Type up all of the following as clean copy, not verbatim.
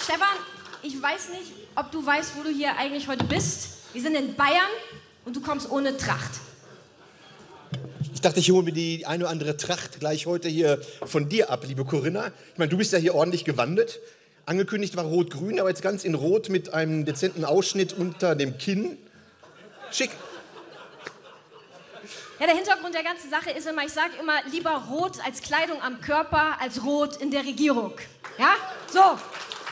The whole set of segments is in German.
Stefan, ich weiß nicht, ob du weißt, wo du hier eigentlich heute bist. Wir sind in Bayern und du kommst ohne Tracht. Ich dachte, ich hole mir die eine oder andere Tracht gleich heute hier von dir ab, liebe Corinna. Ich meine, du bist ja hier ordentlich gewandet. Angekündigt war Rot-Grün, aber jetzt ganz in Rot mit einem dezenten Ausschnitt unter dem Kinn. Schick. Ja, der Hintergrund der ganzen Sache ist immer, ich sage immer, lieber Rot als Kleidung am Körper als Rot in der Regierung. Ja, so.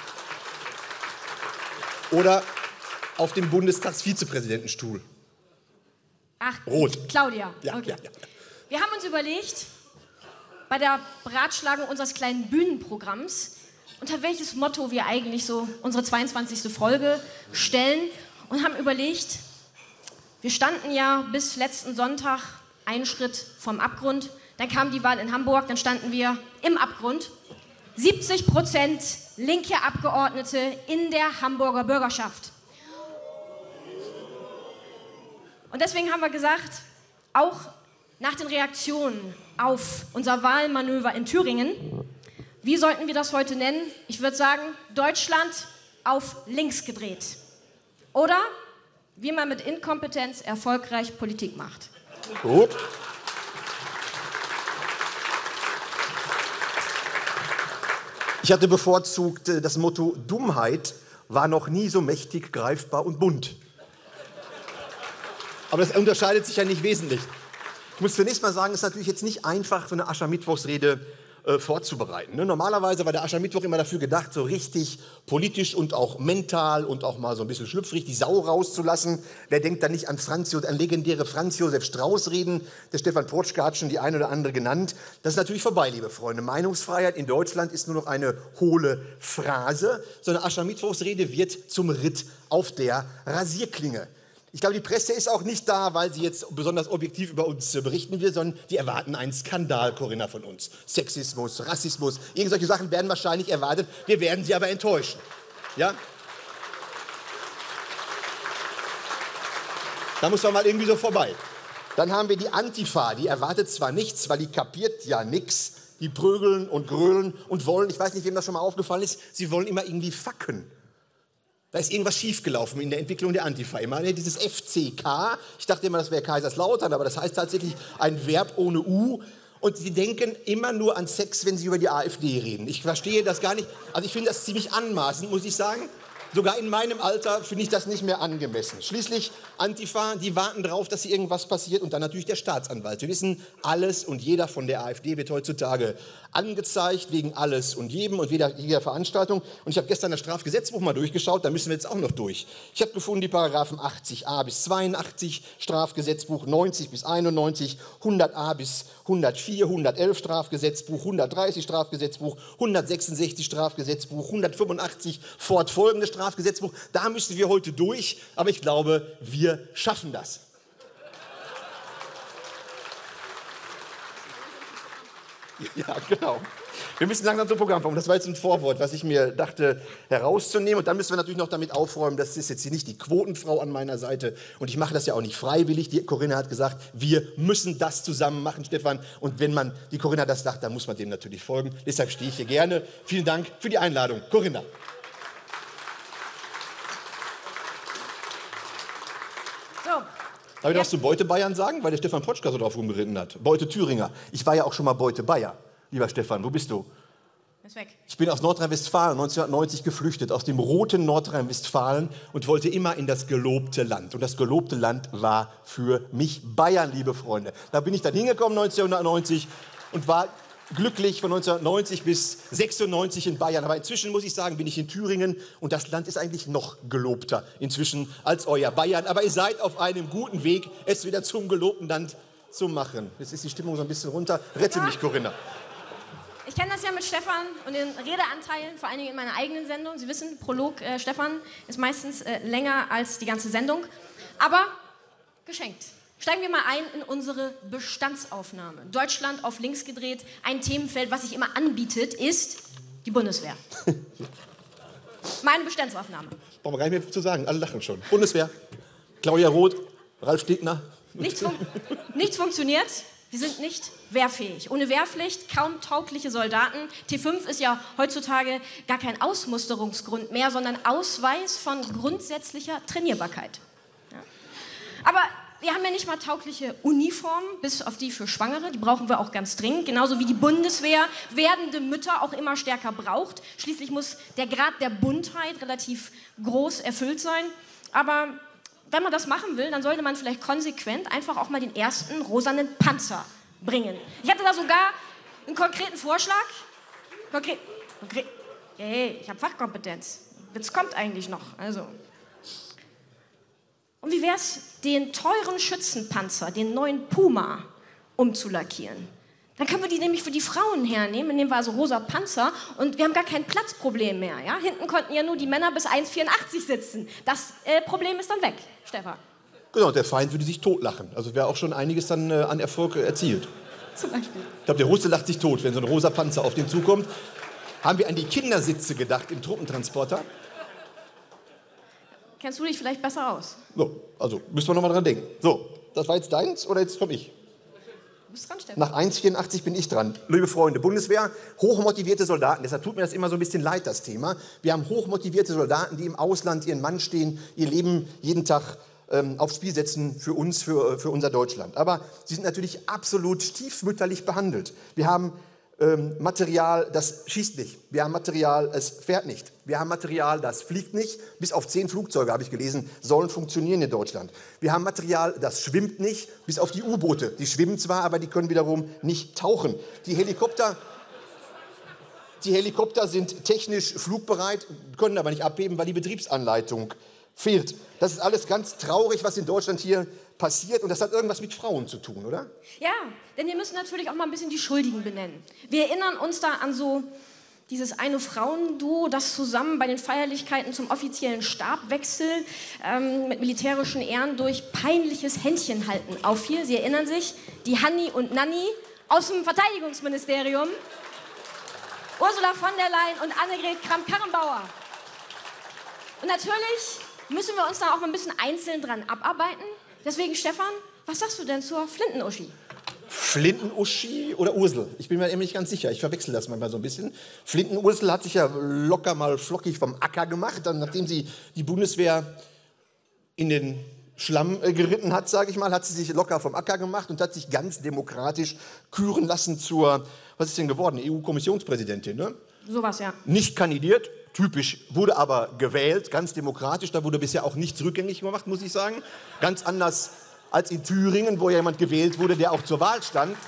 Oder auf dem Bundestagsvizepräsidentenstuhl. Ach, Rot. Claudia. Ja, okay. ja. Wir haben uns überlegt, bei der Beratschlagung unseres kleinen Bühnenprogramms, unter welches Motto wir eigentlich so unsere 22. Folge stellen und haben überlegt, wir standen ja bis letzten Sonntag einen Schritt vom Abgrund, dann kam die Wahl in Hamburg, dann standen wir im Abgrund. 70% linke Abgeordnete in der Hamburger Bürgerschaft. Und deswegen haben wir gesagt, auch nach den Reaktionen auf unser Wahlmanöver in Thüringen, wie sollten wir das heute nennen? Ich würde sagen, Deutschland auf links gedreht. Oder wie man mit Inkompetenz erfolgreich Politik macht. Gut. Ich hatte bevorzugt das Motto, Dummheit war noch nie so mächtig, greifbar und bunt. Aber das unterscheidet sich ja nicht wesentlich. Ich muss zunächst mal sagen, es ist natürlich jetzt nicht einfach, so eine Aschermittwochsrede vorzubereiten. Ne? Normalerweise war der Aschermittwoch immer dafür gedacht, so richtig politisch und auch mental und auch mal so ein bisschen schlüpfrig die Sau rauszulassen. Wer denkt da nicht an legendäre Franz Josef Strauß reden? Der Stefan Protschka hat schon die eine oder andere genannt. Das ist natürlich vorbei, liebe Freunde. Meinungsfreiheit in Deutschland ist nur noch eine hohle Phrase. So eine Aschermittwochsrede wird zum Ritt auf der Rasierklinge. Ich glaube, die Presse ist auch nicht da, weil sie jetzt besonders objektiv über uns berichten will, sondern die erwarten einen Skandal, Corinna, von uns. Sexismus, Rassismus, irgendwelche Sachen werden wahrscheinlich erwartet. Wir werden sie aber enttäuschen. Ja? Da muss man mal irgendwie so vorbei. Dann haben wir die Antifa, die erwartet zwar nichts, weil die kapiert ja nichts. Die prügeln und grölen und wollen, ich weiß nicht, wem das schon mal aufgefallen ist, sie wollen immer irgendwie facken. Da ist irgendwas schiefgelaufen in der Entwicklung der Antifa. Immer dieses FCK, ich dachte immer, das wäre Kaiserslautern, aber das heißt tatsächlich ein Verb ohne U. Und sie denken immer nur an Sex, wenn sie über die AfD reden. Ich verstehe das gar nicht. Also ich finde das ziemlich anmaßend, muss ich sagen. Sogar in meinem Alter finde ich das nicht mehr angemessen. Schließlich Antifa, die warten darauf, dass hier irgendwas passiert. Und dann natürlich der Staatsanwalt. Wir wissen, alles und jeder von der AfD wird heutzutage angezeigt wegen alles und jedem und jeder Veranstaltung. Und ich habe gestern das Strafgesetzbuch mal durchgeschaut, da müssen wir jetzt auch noch durch. Ich habe gefunden, die Paragraphen 80a bis 82 Strafgesetzbuch, 90 bis 91, 100a bis 104, 111 Strafgesetzbuch, 130 Strafgesetzbuch, 166 Strafgesetzbuch, 185 fortfolgende Strafgesetzbuch. Da müssen wir heute durch, aber ich glaube, wir schaffen das. Ja, genau. Wir müssen langsam zum Programm kommen. Das war jetzt ein Vorwort, was ich mir dachte herauszunehmen. Und dann müssen wir natürlich noch damit aufräumen, das ist jetzt hier nicht die Quotenfrau an meiner Seite. Und ich mache das ja auch nicht freiwillig. Die Corinna hat gesagt, wir müssen das zusammen machen, Stefan. Und wenn die Corinna das sagt, dann muss man dem natürlich folgen. Deshalb stehe ich hier gerne. Vielen Dank für die Einladung. Corinna. Darf ich was zu Beute Bayern sagen? Weil der Stefan Protschka so drauf rumgeritten hat. Beute Thüringer. Ich war ja auch schon mal Beute Bayer. Lieber Stefan, wo bist du? Ist weg. Ich bin aus Nordrhein-Westfalen 1990 geflüchtet, aus dem roten Nordrhein-Westfalen und wollte immer in das gelobte Land. Und das gelobte Land war für mich Bayern, liebe Freunde. Da bin ich dann hingekommen 1990 und war glücklich von 1990 bis 96 in Bayern. Aber inzwischen muss ich sagen, bin ich in Thüringen und das Land ist eigentlich noch gelobter inzwischen als euer Bayern. Aber ihr seid auf einem guten Weg, es wieder zum gelobten Land zu machen. Jetzt ist die Stimmung so ein bisschen runter. Rette mich, Corinna. Ich kenne das ja mit Stefan und den Redeanteilen, vor allen Dingen in meiner eigenen Sendung. Sie wissen, Prolog Stefan ist meistens länger als die ganze Sendung. Aber geschenkt. Steigen wir mal ein in unsere Bestandsaufnahme. Deutschland auf links gedreht. Ein Themenfeld, was sich immer anbietet, ist die Bundeswehr. Meine Bestandsaufnahme. Brauchen wir gar nicht mehr zu sagen, alle lachen schon. Bundeswehr, Claudia Roth, Ralf Stegner. Nichts funktioniert. Wir sind nicht wehrfähig. Ohne Wehrpflicht kaum taugliche Soldaten. T5 ist ja heutzutage gar kein Ausmusterungsgrund mehr, sondern Ausweis von grundsätzlicher Trainierbarkeit. Ja. Aber wir haben ja nicht mal taugliche Uniformen, bis auf die für Schwangere. Die brauchen wir auch ganz dringend. Genauso wie die Bundeswehr werdende Mütter auch immer stärker braucht. Schließlich muss der Grad der Buntheit relativ groß erfüllt sein. Aber wenn man das machen will, dann sollte man vielleicht konsequent einfach auch mal den ersten rosanen Panzer bringen. Ich hatte da sogar einen konkreten Vorschlag. Konkret. Hey, ich habe Fachkompetenz. Jetzt kommt eigentlich noch. Also. Und wie wäre es, den teuren Schützenpanzer, den neuen Puma, umzulackieren? Dann können wir die nämlich für die Frauen hernehmen, indem wir also rosa Panzer und wir haben gar kein Platzproblem mehr. Ja? Hinten konnten ja nur die Männer bis 1,84 sitzen. Das Problem ist dann weg, Stefan. Genau, der Feind würde sich totlachen. Also wäre auch schon einiges dann an Erfolg erzielt. Zum Beispiel. Ich glaube, der Russe lacht sich tot, wenn so ein rosa Panzer auf den zukommt. Haben wir an die Kindersitze gedacht im Truppentransporter? Kennst du dich vielleicht besser aus? So, also müssen wir noch mal dran denken. So, das war jetzt deins oder jetzt komme ich? Du bist dran, Stefan. Nach 1,84 bin ich dran. Liebe Freunde, Bundeswehr, hochmotivierte Soldaten. Deshalb tut mir das immer so ein bisschen leid, das Thema. Wir haben hochmotivierte Soldaten, die im Ausland ihren Mann stehen, ihr Leben jeden Tag aufs Spiel setzen für uns, für unser Deutschland. Aber sie sind natürlich absolut stiefmütterlich behandelt. Wir haben Material, das schießt nicht. Wir haben Material, es fährt nicht. Wir haben Material, das fliegt nicht. Bis auf 10 Flugzeuge, habe ich gelesen, sollen funktionieren in Deutschland. Wir haben Material, das schwimmt nicht, bis auf die U-Boote. Die schwimmen zwar, aber die können wiederum nicht tauchen. Die Helikopter sind technisch flugbereit, können aber nicht abheben, weil die Betriebsanleitung fehlt. Das ist alles ganz traurig, was in Deutschland hier passiert. Und das hat irgendwas mit Frauen zu tun, oder? Ja, denn wir müssen natürlich auch mal ein bisschen die Schuldigen benennen. Wir erinnern uns da an so dieses eine Frauenduo, das zusammen bei den Feierlichkeiten zum offiziellen Stabwechsel mit militärischen Ehren durch peinliches Händchenhalten auffiel. Sie erinnern sich, die Hanni und Nanni aus dem Verteidigungsministerium, Ursula von der Leyen und Annegret Kramp-Karrenbauer. Und natürlich müssen wir uns da auch mal ein bisschen einzeln dran abarbeiten. Deswegen, Stefan, was sagst du denn zur Flinten-Uschi? Flinten-Uschi oder Ursel? Ich bin mir eben nicht ganz sicher. Ich verwechsel das manchmal so ein bisschen. Flinten-Ursel hat sich ja locker mal flockig vom Acker gemacht, dann, nachdem sie die Bundeswehr in den Schlamm geritten hat, sage ich mal, hat sie sich locker vom Acker gemacht und hat sich ganz demokratisch küren lassen zur, was ist denn geworden, EU-Kommissionspräsidentin, ne? Sowas, ja. Nicht kandidiert, typisch, wurde aber gewählt, ganz demokratisch. Da wurde bisher auch nichts rückgängig gemacht, muss ich sagen. Ganz anders als in Thüringen, wo ja jemand gewählt wurde, der auch zur Wahl stand.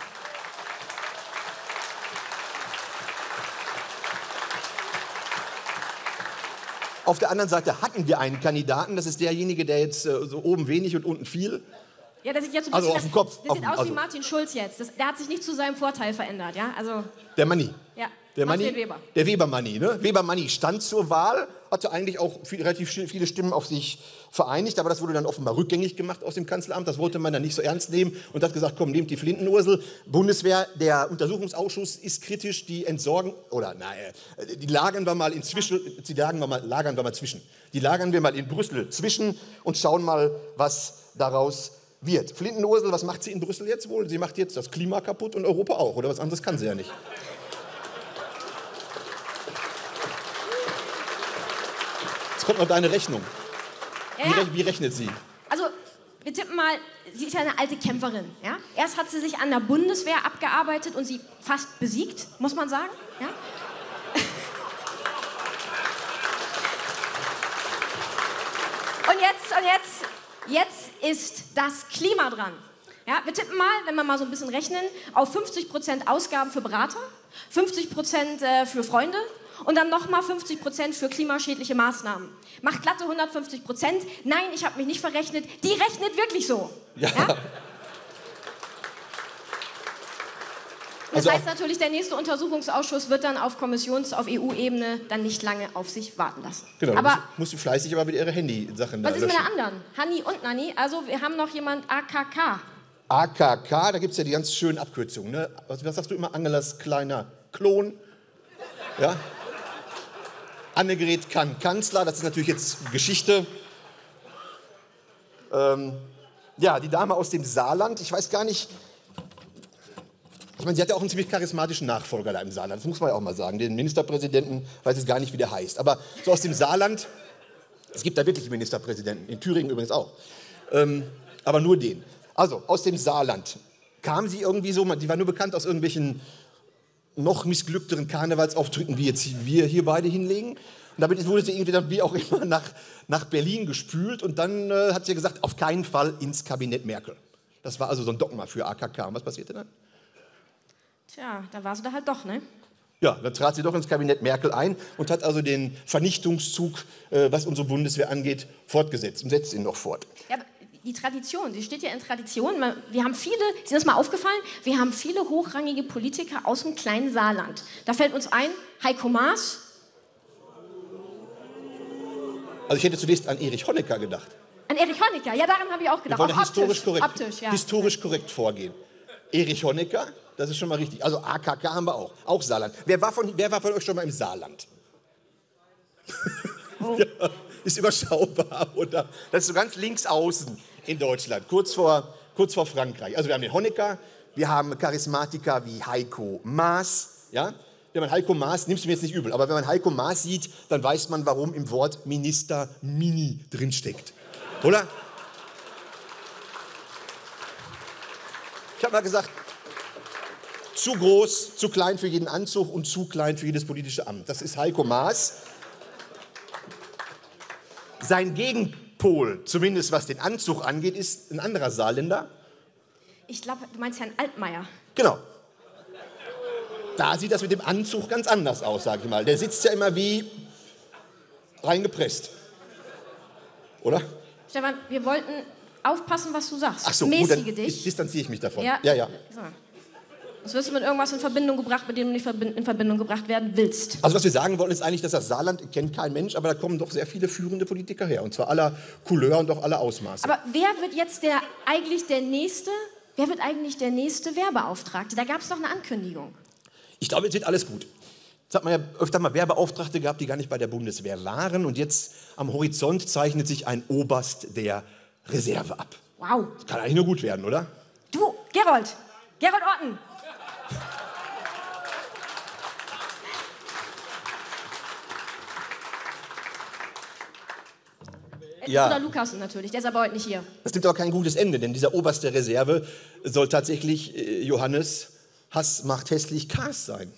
Auf der anderen Seite hatten wir einen Kandidaten, das ist derjenige, der jetzt so oben wenig und unten viel. Ja, der sieht jetzt so ein Also bisschen, auf dem Kopf. der sieht aus wie Martin Schulz jetzt. Der hat sich nicht zu seinem Vorteil verändert, ja? Also, Der Manni. ja. Der Manfred Manni, Weber. der Weber-Manni, ne? Weber-Manni stand zur Wahl, hatte eigentlich auch relativ viele Stimmen auf sich vereinigt, aber das wurde dann offenbar rückgängig gemacht aus dem Kanzleramt. Das wollte man dann nicht so ernst nehmen und hat gesagt, komm, nehmt die Flinten-Ursel. Bundeswehr, der Untersuchungsausschuss ist kritisch, die entsorgen, oder nein, die lagern wir mal inzwischen, die lagern wir mal in Brüssel zwischen und schauen mal, was daraus wird. Flinten-Ursel, was macht sie in Brüssel jetzt wohl? Sie macht jetzt das Klima kaputt und Europa auch, oder was anderes kann sie ja nicht. Kommt noch deine Rechnung. Wie rechnet sie? Also, wir tippen mal, sie ist ja eine alte Kämpferin. Ja? Erst hat sie sich an der Bundeswehr abgearbeitet und sie fast besiegt, muss man sagen. Ja? Und jetzt ist das Klima dran. Ja, wir tippen mal, wenn wir mal so ein bisschen rechnen, auf 50% Ausgaben für Berater, 50% für Freunde und dann nochmal 50% für klimaschädliche Maßnahmen. Macht glatte 150%. Nein, ich habe mich nicht verrechnet. Die rechnet wirklich so. Ja. Ja? Das Also heißt natürlich, der nächste Untersuchungsausschuss wird dann auf EU-Ebene dann nicht lange auf sich warten lassen. Genau, aber musst du fleißig aber mit ihrer Handy-Sachen da was ist mit löschen. der anderen? Hanni und Nanni. Also wir haben noch jemand AKK. AKK, da gibt es ja die ganz schönen Abkürzungen. Ne? Was sagst du immer? Angelas kleiner Klon. Ja? Annegret kann Kanzler, das ist natürlich jetzt Geschichte. Ja, die Dame aus dem Saarland, ich weiß gar nicht, Ich meine, sie hat ja auch einen ziemlich charismatischen Nachfolger da im Saarland, das muss man ja auch mal sagen. Den Ministerpräsidenten, weiß jetzt gar nicht, wie der heißt. Aber so aus dem Saarland, es gibt da wirklich Ministerpräsidenten, in Thüringen übrigens auch. Aber nur den. Also, aus dem Saarland kam sie irgendwie so, die war nur bekannt aus irgendwelchen noch missglückteren Karnevalsauftritten, wie jetzt wir hier beide hinlegen. Und damit wurde sie irgendwie dann wie auch immer nach Berlin gespült. Und dann hat sie gesagt, auf keinen Fall ins Kabinett Merkel. Das war also so ein Dogma für AKK. Und was passierte dann? Tja, da war sie da halt doch, ne? Ja, dann trat sie doch ins Kabinett Merkel ein und hat also den Vernichtungszug, was unsere Bundeswehr angeht, fortgesetzt und setzt ihn noch fort. Ja, aber die Tradition, die steht ja in Tradition. Wir haben viele, ist Ihnen das mal aufgefallen? Wir haben viele hochrangige Politiker aus dem kleinen Saarland. Da fällt uns ein, Heiko Maas. Also ich hätte zunächst an Erich Honecker gedacht. An Erich Honecker, ja, daran habe ich auch gedacht. Wir wollen Auch historisch korrekt, optisch, ja. historisch korrekt vorgehen. Erich Honecker, das ist schon mal richtig. Also AKK haben wir auch Saarland. Wer war von euch schon mal im Saarland? Oh. Ja, ist überschaubar, oder? Das ist so ganz links außen in Deutschland, kurz vor Frankreich. Also wir haben den Honecker, wir haben Charismatiker wie Heiko Maas. Ja? Wenn man Heiko Maas, nimmst du mir jetzt nicht übel, aber wenn man Heiko Maas sieht, dann weiß man, warum im Wort Minister Mini drinsteckt. Oder? Ich habe mal gesagt, zu groß, zu klein für jeden Anzug und zu klein für jedes politische Amt. Das ist Heiko Maas. Sein Gegenpol, zumindest was den Anzug angeht, ist ein anderer Saarländer. Ich glaube, du meinst Herrn Altmaier. Genau. Da sieht das mit dem Anzug ganz anders aus, sage ich mal. Der sitzt ja immer wie reingepresst. Oder? Stefan, wir wollten aufpassen, was du sagst. Ach so, gut, dann dich. distanziere ich mich davon. Ja. Ja. So. Das wirst du mit irgendwas in Verbindung gebracht, mit dem du nicht in Verbindung gebracht werden willst. Also was wir sagen wollen, ist eigentlich, dass das Saarland kennt kein Mensch, aber da kommen doch sehr viele führende Politiker her. Und zwar aller Couleur und auch aller Ausmaße. Aber wer wird jetzt eigentlich der nächste Werbeauftragte? Da gab es doch eine Ankündigung. Ich glaube, jetzt wird alles gut. Jetzt hat man ja öfter mal Werbeauftragte gehabt, die gar nicht bei der Bundeswehr waren. Und jetzt am Horizont zeichnet sich ein Oberst der Reserve ab. Wow. Das kann eigentlich nur gut werden, oder? Du, Gerold Orten. Ja. Oder Lukas natürlich, der ist aber heute nicht hier. Das nimmt aber kein gutes Ende, denn dieser Oberst der Reserve soll tatsächlich Johannes Hass macht hässlich Kaas sein.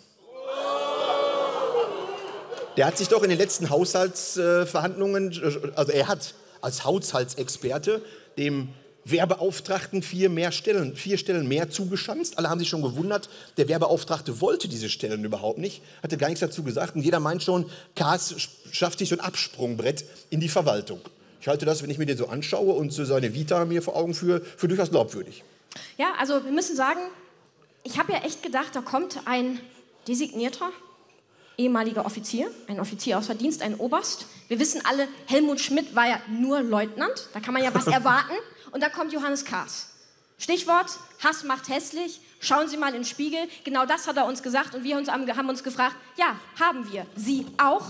Der hat sich doch in den letzten Haushaltsverhandlungen, also er hat als Haushaltsexperte dem Wehrbeauftragten 4 Stellen mehr zugeschanzt. Alle haben sich schon gewundert, der Wehrbeauftragte wollte diese Stellen überhaupt nicht, hatte gar nichts dazu gesagt. Und jeder meint schon, Kaas schafft sich so ein Absprungbrett in die Verwaltung. Ich halte das, wenn ich mir den so anschaue und so seine Vita mir vor Augen führe, für durchaus glaubwürdig. Ja, also wir müssen sagen, ich habe ja echt gedacht, da kommt ein designierter ehemaliger Offizier, ein Offizier aus Verdienst, ein Oberst. Wir wissen alle, Helmut Schmidt war ja nur Leutnant, da kann man ja was erwarten. Und da kommt Johannes Kaas. Stichwort, Hass macht hässlich, schauen Sie mal in den Spiegel. Genau das hat er uns gesagt und wir haben uns gefragt, ja, haben wir. Sie auch?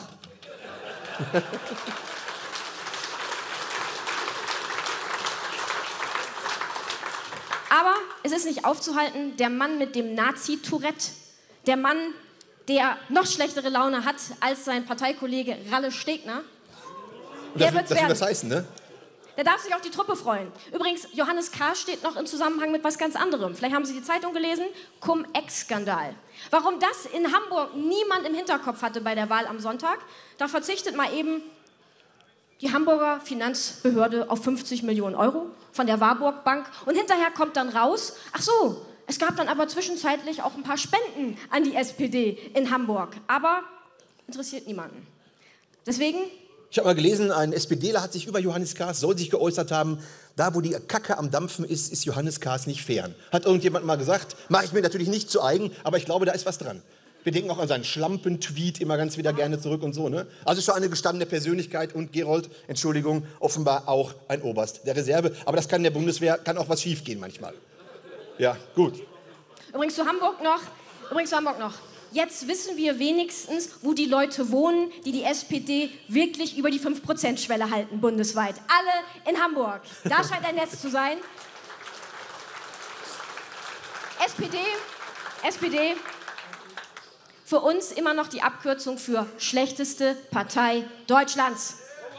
Aber es ist nicht aufzuhalten, der Mann mit dem Nazi-Tourette, der Mann, der noch schlechtere Laune hat als sein Parteikollege Ralle Stegner, der wird's werden. Das will was heißen, ne? Der darf sich auf die Truppe freuen. Übrigens, Johannes Kaas steht noch im Zusammenhang mit was ganz anderem. Vielleicht haben Sie die Zeitung gelesen. Cum-Ex-Skandal. Warum das in Hamburg niemand im Hinterkopf hatte bei der Wahl am Sonntag, da verzichtet mal eben die Hamburger Finanzbehörde auf 50 Millionen Euro von der Warburg Bank. Und hinterher kommt dann raus, ach so, es gab dann aber zwischenzeitlich auch ein paar Spenden an die SPD in Hamburg. Aber interessiert niemanden. Deswegen... Ich habe mal gelesen, ein SPDler hat sich über Johannes Kaas, soll sich geäußert haben, da wo die Kacke am Dampfen ist, ist Johannes Kaas nicht fern. Hat irgendjemand mal gesagt, mache ich mir natürlich nicht zu eigen, aber ich glaube, da ist was dran. Wir denken auch an seinen Schlampen-Tweet immer ganz wieder gerne zurück und so. Ne? Also schon eine gestandene Persönlichkeit und Gerold, Entschuldigung, offenbar auch ein Oberst der Reserve. Aber das kann in der Bundeswehr, kann auch was schiefgehen manchmal. Ja, gut. Übrigens zu Hamburg noch. Jetzt wissen wir wenigstens, wo die Leute wohnen, die die SPD wirklich über die 5%-Schwelle halten, bundesweit. Alle in Hamburg. Da scheint ein Netz zu sein. SPD, SPD, für uns immer noch die Abkürzung für schlechteste Partei Deutschlands.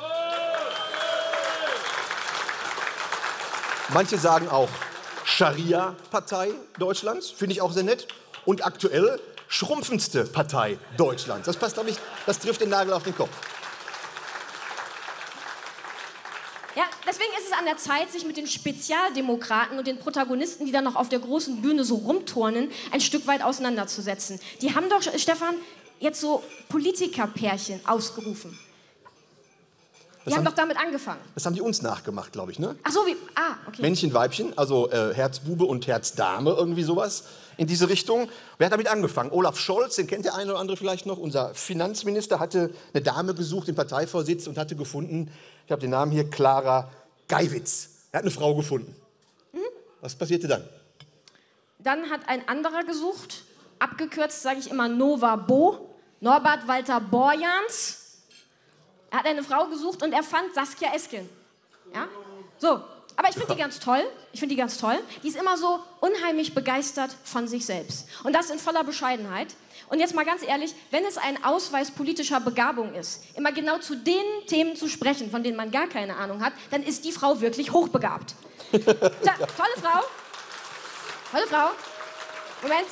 Manche sagen auch Scharia-Partei Deutschlands, finde ich auch sehr nett. Und aktuell schrumpfendste Partei Deutschlands. Das passt, glaube ich, das trifft den Nagel auf den Kopf. Ja, deswegen ist es an der Zeit, sich mit den Spezialdemokraten und den Protagonisten, die dann noch auf der großen Bühne so rumturnen, ein Stück weit auseinanderzusetzen. Die haben doch, Stefan, jetzt so Politikerpärchen ausgerufen. Die haben doch damit angefangen. Das haben die uns nachgemacht, glaube ich, ne? Ach so, wie, okay. Männchen, Weibchen, also Herzbube und Herzdame, irgendwie sowas in diese Richtung. Wer hat damit angefangen? Olaf Scholz, den kennt der eine oder andere vielleicht noch, unser Finanzminister, hatte eine Dame gesucht, den Parteivorsitz, und hatte gefunden, ich habe den Namen hier, Clara Geiwitz. Er hat eine Frau gefunden. Was passierte dann? Dann hat ein anderer gesucht, abgekürzt sage ich immer Nova Bo, Norbert Walter Borjans. Er hat eine Frau gesucht und er fand Saskia Esken. Ja? So, aber ich finde die ganz toll. Die ist immer so unheimlich begeistert von sich selbst. Und das in voller Bescheidenheit. Und jetzt mal ganz ehrlich, wenn es ein Ausweis politischer Begabung ist, immer genau zu den Themen zu sprechen, von denen man gar keine Ahnung hat, dann ist die Frau wirklich hochbegabt. Tja, tolle Frau. Tolle Frau. Moment.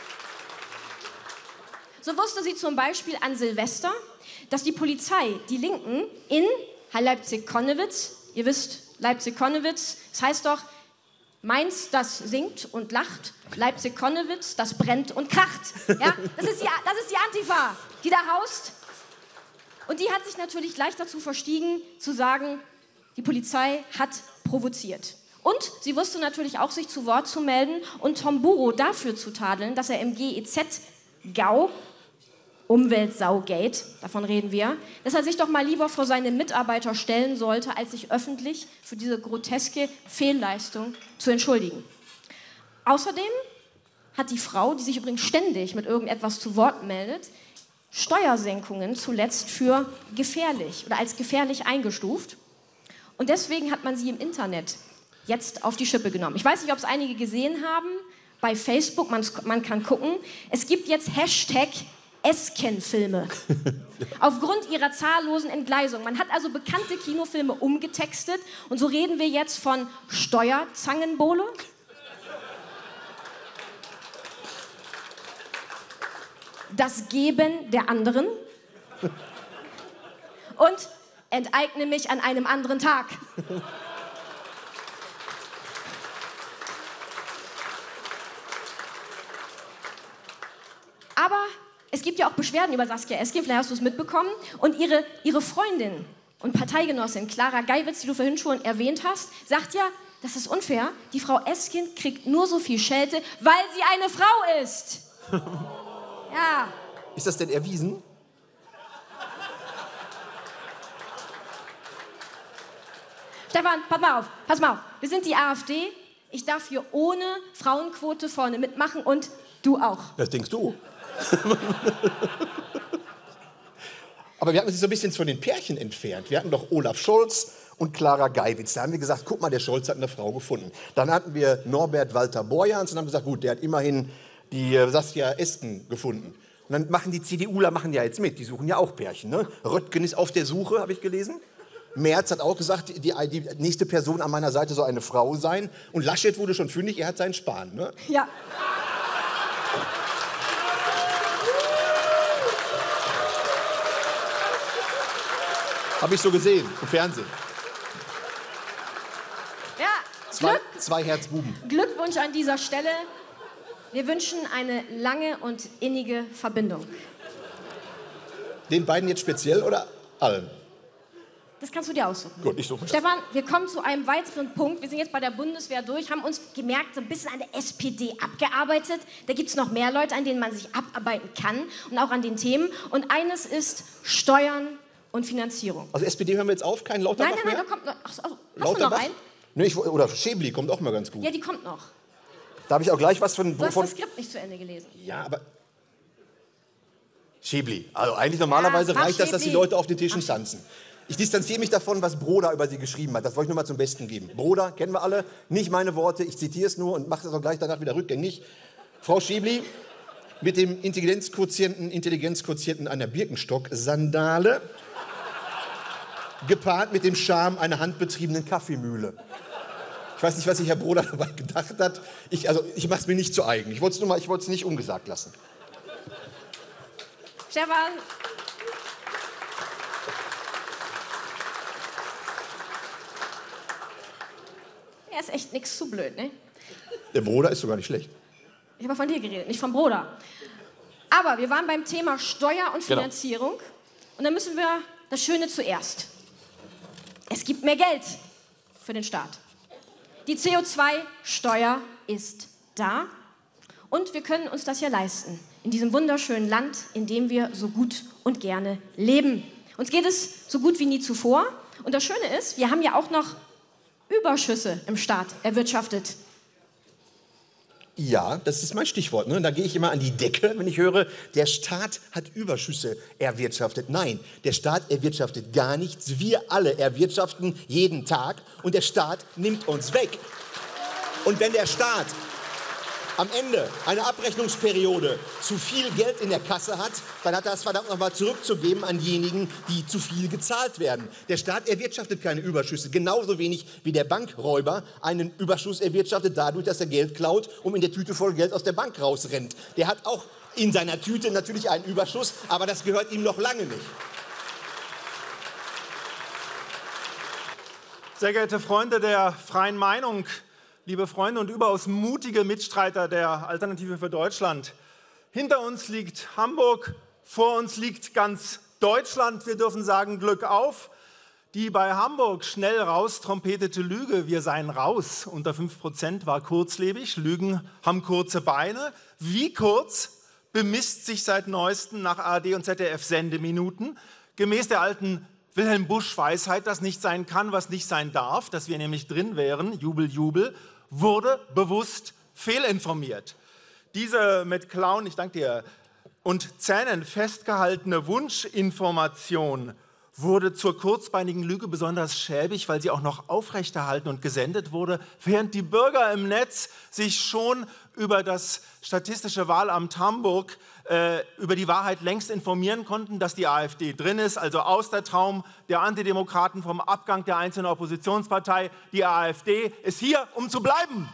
So wusste sie zum Beispiel an Silvester, dass die Polizei die Linken in Leipzig-Konnewitz, ihr wisst, Leipzig-Konnewitz, das heißt doch, Mainz, das singt und lacht, Leipzig-Konnewitz, das brennt und kracht. Ja? Das ist die Antifa, die da haust. Und die hat sich natürlich gleich dazu verstiegen, zu sagen, die Polizei hat provoziert. Und sie wusste natürlich auch, sich zu Wort zu melden und Tom Buro dafür zu tadeln, dass er im GEZ-GAU, Umweltsaugate, davon reden wir, dass er sich doch mal lieber vor seine Mitarbeiter stellen sollte, als sich öffentlich für diese groteske Fehlleistung zu entschuldigen. Außerdem hat die Frau, die sich übrigens ständig mit irgendetwas zu Wort meldet, Steuersenkungen zuletzt für gefährlich oder als gefährlich eingestuft. Und deswegen hat man sie im Internet jetzt auf die Schippe genommen. Ich weiß nicht, ob es einige gesehen haben, bei Facebook, man kann gucken. Es gibt jetzt Hashtag Esken-Filme. Aufgrund ihrer zahllosen Entgleisung. Man hat also bekannte Kinofilme umgetextet und so reden wir jetzt von Steuerzangenbowle, das Geben der anderen und enteigne mich an einem anderen Tag. Aber es gibt ja auch Beschwerden über Saskia Esken, vielleicht hast du es mitbekommen. Und ihre Freundin und Parteigenossin Clara Geiwitz, die du vorhin schon erwähnt hast, sagt ja, das ist unfair. Die Frau Esken kriegt nur so viel Schelte, weil sie eine Frau ist. Ja. Ist das denn erwiesen? Stefan, pass mal auf. Wir sind die AfD. Ich darf hier ohne Frauenquote vorne mitmachen und du auch. Das denkst du. Aber wir hatten uns so ein bisschen von den Pärchen entfernt. Wir hatten doch Olaf Scholz und Clara Geiwitz. Da haben wir gesagt, guck mal, der Scholz hat eine Frau gefunden. Dann hatten wir Norbert Walter Borjans und haben gesagt, gut, der hat immerhin die Saskia Esken gefunden. Und dann machen die CDUler ja jetzt mit. Die suchen ja auch Pärchen. Ne? Röttgen ist auf der Suche, habe ich gelesen. Merz hat auch gesagt, die nächste Person an meiner Seite soll eine Frau sein. Und Laschet wurde schon fündig, er hat seinen Spahn. Ne? Ja. Habe ich so gesehen im Fernsehen. Ja, Zwei Herzbuben. Glückwunsch an dieser Stelle. Wir wünschen eine lange und innige Verbindung. Den beiden jetzt speziell oder allen? Das kannst du dir aussuchen. Gut, ich suche mir das. Stefan, wir kommen zu einem weiteren Punkt. Wir sind jetzt bei der Bundeswehr durch, haben uns gemerkt, so ein bisschen an der SPD abgearbeitet. Da gibt es noch mehr Leute, an denen man sich abarbeiten kann und auch an den Themen. Und eines ist Steuern und Finanzierung. Also SPD hören wir jetzt auf, kein Lauterbach Nein, mehr? da kommt noch. Hast Lauterbach? du noch einen? Nee, oder Schäbli kommt auch mal ganz gut. Ja, die kommt noch. Da habe ich auch gleich was von... Du hast das Skript nicht zu Ende gelesen. Ja, aber... Schäbli. Also eigentlich normalerweise Ja, reicht das, dass die Schäbli. Leute auf den Tischen tanzen. Ich distanziere mich davon, was Broda über sie geschrieben hat. Das wollte ich nur mal zum Besten geben. Broda, kennen wir alle, nicht meine Worte, ich zitiere es nur und mache das auch gleich danach wieder rückgängig. Frau Schäbli, mit dem Intelligenzquotienten einer Birkenstock-Sandale, gepaart mit dem Charme einer handbetriebenen Kaffeemühle. Ich weiß nicht, was sich Herr Broder dabei gedacht hat. Ich mache es mir nicht zu eigen. Ich wollte es nicht ungesagt lassen. Stefan. Er ist echt nix zu blöd, ne? Der Broder ist sogar nicht schlecht. Ich habe von dir geredet, nicht vom Broder. Aber wir waren beim Thema Steuer und Finanzierung. Genau. Und dann müssen wir das Schöne zuerst. Es gibt mehr Geld für den Staat. Die CO2-Steuer ist da. Und wir können uns das ja leisten. In diesem wunderschönen Land, in dem wir so gut und gerne leben. Uns geht es so gut wie nie zuvor. Und das Schöne ist, wir haben ja auch noch Überschüsse im Staat erwirtschaftet. Ja, das ist mein Stichwort. Ne? Da gehe ich immer an die Decke, wenn ich höre, der Staat hat Überschüsse erwirtschaftet. Nein, der Staat erwirtschaftet gar nichts. Wir alle erwirtschaften jeden Tag und der Staat nimmt uns weg. Und wenn der Staat am Ende einer Abrechnungsperiode zu viel Geld in der Kasse hat, dann hat er das verdammt nochmal zurückzugeben an diejenigen, die zu viel gezahlt werden. Der Staat erwirtschaftet keine Überschüsse, genauso wenig wie der Bankräuber einen Überschuss erwirtschaftet dadurch, dass er Geld klaut und in der Tüte voll Geld aus der Bank rausrennt. Der hat auch in seiner Tüte natürlich einen Überschuss, aber das gehört ihm noch lange nicht. Sehr geehrte Freunde der freien Meinung, liebe Freunde und überaus mutige Mitstreiter der Alternative für Deutschland. Hinter uns liegt Hamburg, vor uns liegt ganz Deutschland. Wir dürfen sagen, Glück auf. Die bei Hamburg schnell raustrompetete Lüge, wir seien raus, unter 5% war kurzlebig. Lügen haben kurze Beine. Wie kurz bemisst sich seit Neuestem nach ARD und ZDF Sendeminuten, gemäß der alten Wilhelm Busch-Weisheit, dass nicht sein kann, was nicht sein darf, dass wir nämlich drin wären, Jubel, Jubel, wurde bewusst fehlinformiert. Diese mit Klauen, ich danke dir, und Zähnen festgehaltene Wunschinformation wurde zur kurzbeinigen Lüge besonders schäbig, weil sie auch noch aufrechterhalten und gesendet wurde, während die Bürger im Netz sich schon über das Statistische Wahlamt Hamburg über die Wahrheit längst informieren konnten, dass die AfD drin ist, also aus der Traum der Antidemokraten vom Abgang der einzelnen Oppositionspartei. Die AfD ist hier, um zu bleiben.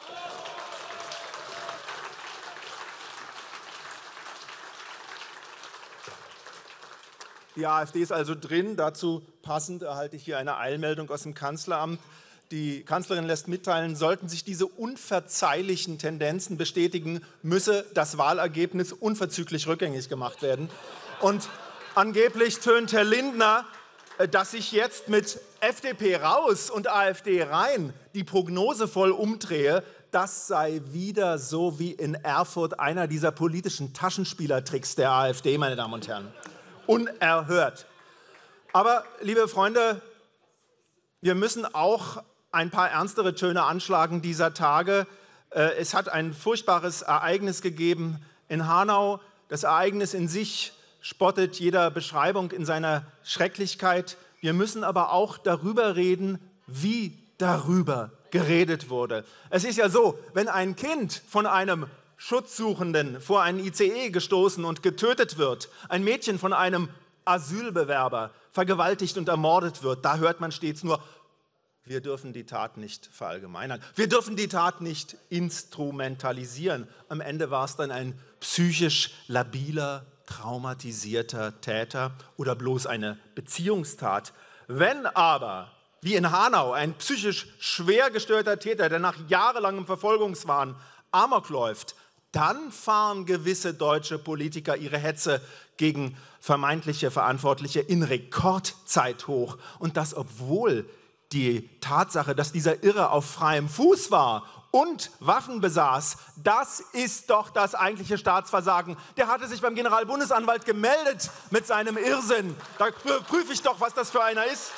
Die AfD ist also drin. Dazu passend erhalte ich hier eine Eilmeldung aus dem Kanzleramt. Die Kanzlerin lässt mitteilen, sollten sich diese unverzeihlichen Tendenzen bestätigen, müsse das Wahlergebnis unverzüglich rückgängig gemacht werden. Und angeblich tönt Herr Lindner, dass sich jetzt mit FDP raus und AfD rein die Prognose voll umdrehe. Das sei wieder so wie in Erfurt einer dieser politischen Taschenspielertricks der AfD, meine Damen und Herren. Unerhört. Aber, liebe Freunde, wir müssen auch ein paar ernstere Töne anschlagen dieser Tage. Es hat ein furchtbares Ereignis gegeben in Hanau. Das Ereignis in sich spottet jeder Beschreibung in seiner Schrecklichkeit. Wir müssen aber auch darüber reden, wie darüber geredet wurde. Es ist ja so, wenn ein Kind von einem Schutzsuchenden vor einen ICE gestoßen und getötet wird, ein Mädchen von einem Asylbewerber vergewaltigt und ermordet wird, da hört man stets nur, wir dürfen die Tat nicht verallgemeinern. Wir dürfen die Tat nicht instrumentalisieren. Am Ende war es dann ein psychisch labiler, traumatisierter Täter oder bloß eine Beziehungstat. Wenn aber, wie in Hanau, ein psychisch schwer gestörter Täter, der nach jahrelangem Verfolgungswahn Amok läuft, dann fahren gewisse deutsche Politiker ihre Hetze gegen vermeintliche Verantwortliche in Rekordzeit hoch. Und das, obwohl die Tatsache, dass dieser Irre auf freiem Fuß war und Waffen besaß, das ist doch das eigentliche Staatsversagen. Der hatte sich beim Generalbundesanwalt gemeldet mit seinem Irrsinn. Da prüfe ich doch, was das für einer ist.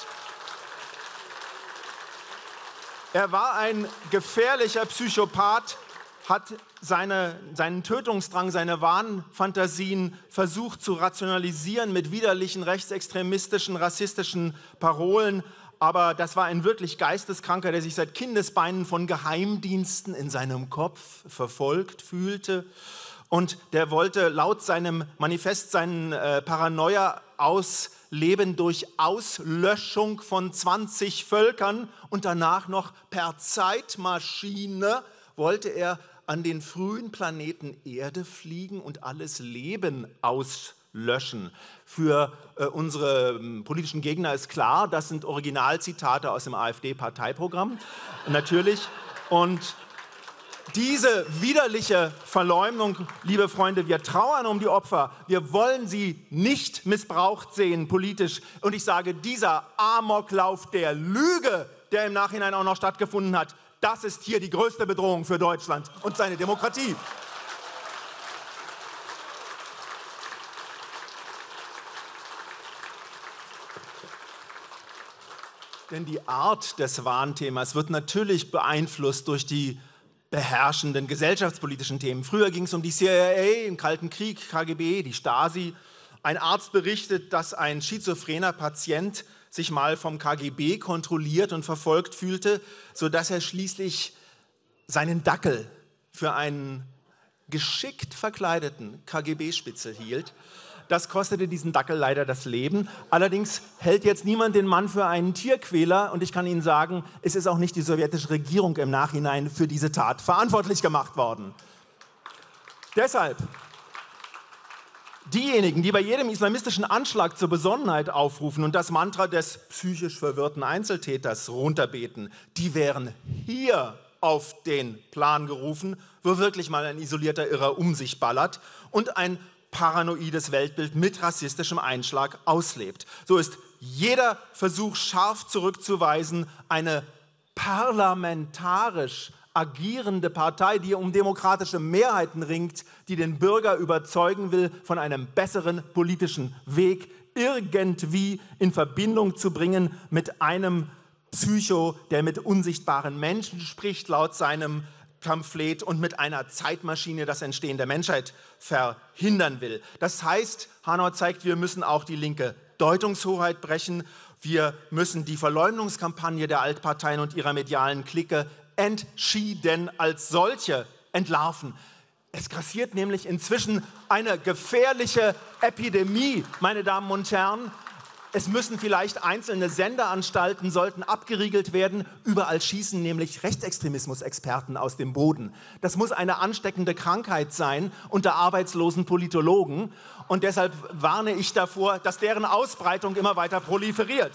Er war ein gefährlicher Psychopath, hat seinen Tötungsdrang, seine Wahnfantasien versucht zu rationalisieren mit widerlichen rechtsextremistischen, rassistischen Parolen. Aber das war ein wirklich Geisteskranker, der sich seit Kindesbeinen von Geheimdiensten in seinem Kopf verfolgt fühlte. Und der wollte laut seinem Manifest seinen Paranoia ausleben durch Auslöschung von 20 Völkern und danach noch per Zeitmaschine wollte er an den frühen Planeten Erde fliegen und alles Leben auslöschen. Für unsere politischen Gegner ist klar, das sind Originalzitate aus dem AfD-Parteiprogramm, natürlich. Und diese widerliche Verleumdung, liebe Freunde, wir trauern um die Opfer, wir wollen sie nicht missbraucht sehen politisch. Und ich sage, dieser Amoklauf der Lüge, der im Nachhinein auch noch stattgefunden hat, das ist hier die größte Bedrohung für Deutschland und seine Demokratie. Denn die Art des Warnthemas wird natürlich beeinflusst durch die beherrschenden gesellschaftspolitischen Themen. Früher ging es um die CIA im Kalten Krieg, KGB, die Stasi. Ein Arzt berichtet, dass ein schizophrener Patient sich mal vom KGB kontrolliert und verfolgt fühlte, sodass er schließlich seinen Dackel für einen geschickt verkleideten KGB-Spitzel hielt. Das kostete diesen Dackel leider das Leben. Allerdings hält jetzt niemand den Mann für einen Tierquäler. Und ich kann Ihnen sagen, es ist auch nicht die sowjetische Regierung im Nachhinein für diese Tat verantwortlich gemacht worden. Deshalb, diejenigen, die bei jedem islamistischen Anschlag zur Besonnenheit aufrufen und das Mantra des psychisch verwirrten Einzeltäters runterbeten, die wären hier auf den Plan gerufen, wo wirklich mal ein isolierter Irrer um sich ballert und ein paranoides Weltbild mit rassistischem Einschlag auslebt. So ist jeder Versuch scharf zurückzuweisen, eine parlamentarisch agierende Partei, die um demokratische Mehrheiten ringt, die den Bürger überzeugen will, von einem besseren politischen Weg irgendwie in Verbindung zu bringen mit einem Psycho, der mit unsichtbaren Menschen spricht, laut seinem Pamphlet, und mit einer Zeitmaschine das Entstehen der Menschheit verhindern will. Das heißt, Hanau zeigt, wir müssen auch die linke Deutungshoheit brechen. Wir müssen die Verleumdungskampagne der Altparteien und ihrer medialen Clique entschieden als solche entlarven. Es grassiert nämlich inzwischen eine gefährliche Epidemie, meine Damen und Herren. Es müssen vielleicht einzelne Sendeanstalten, sollten abgeriegelt werden. Überall schießen nämlich Rechtsextremismus-Experten aus dem Boden. Das muss eine ansteckende Krankheit sein unter arbeitslosen Politologen. Und deshalb warne ich davor, dass deren Ausbreitung immer weiter proliferiert.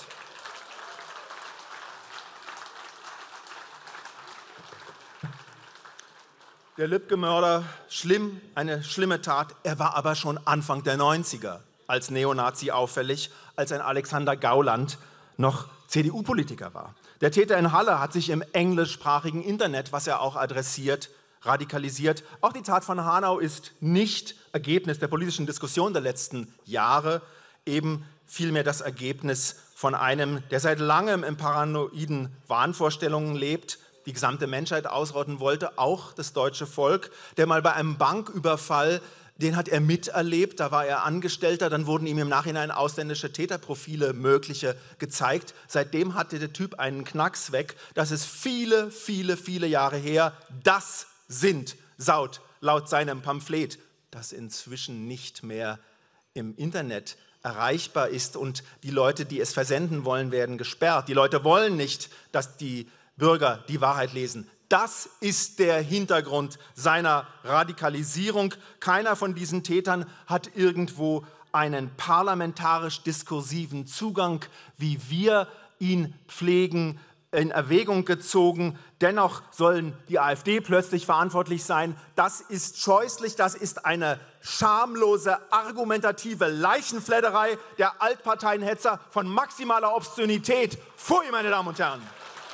Der Lübcke-Mörder, schlimm, eine schlimme Tat. Er war aber schon Anfang der 90er als Neonazi auffällig, als ein Alexander Gauland noch CDU-Politiker war. Der Täter in Halle hat sich im englischsprachigen Internet, was er auch adressiert, radikalisiert. Auch die Tat von Hanau ist nicht Ergebnis der politischen Diskussion der letzten Jahre, eben vielmehr das Ergebnis von einem, der seit langem in paranoiden Wahnvorstellungen lebt, die gesamte Menschheit ausrotten wollte, auch das deutsche Volk, der mal bei einem Banküberfall, den hat er miterlebt, da war er Angestellter, dann wurden ihm im Nachhinein ausländische Täterprofile, mögliche, gezeigt. Seitdem hatte der Typ einen Knacks weg. Das ist viele, viele, viele Jahre her. Das sind laut seinem Pamphlet, das inzwischen nicht mehr im Internet erreichbar ist, und die Leute, die es versenden wollen, werden gesperrt. Die Leute wollen nicht, dass die Bürger die Wahrheit lesen. Das ist der Hintergrund seiner Radikalisierung. Keiner von diesen Tätern hat irgendwo einen parlamentarisch-diskursiven Zugang, wie wir ihn pflegen, in Erwägung gezogen. Dennoch sollen die AfD plötzlich verantwortlich sein. Das ist scheußlich, das ist eine schamlose, argumentative Leichenfledderei der Altparteienhetzer von maximaler Obszönität. Pfui, meine Damen und Herren!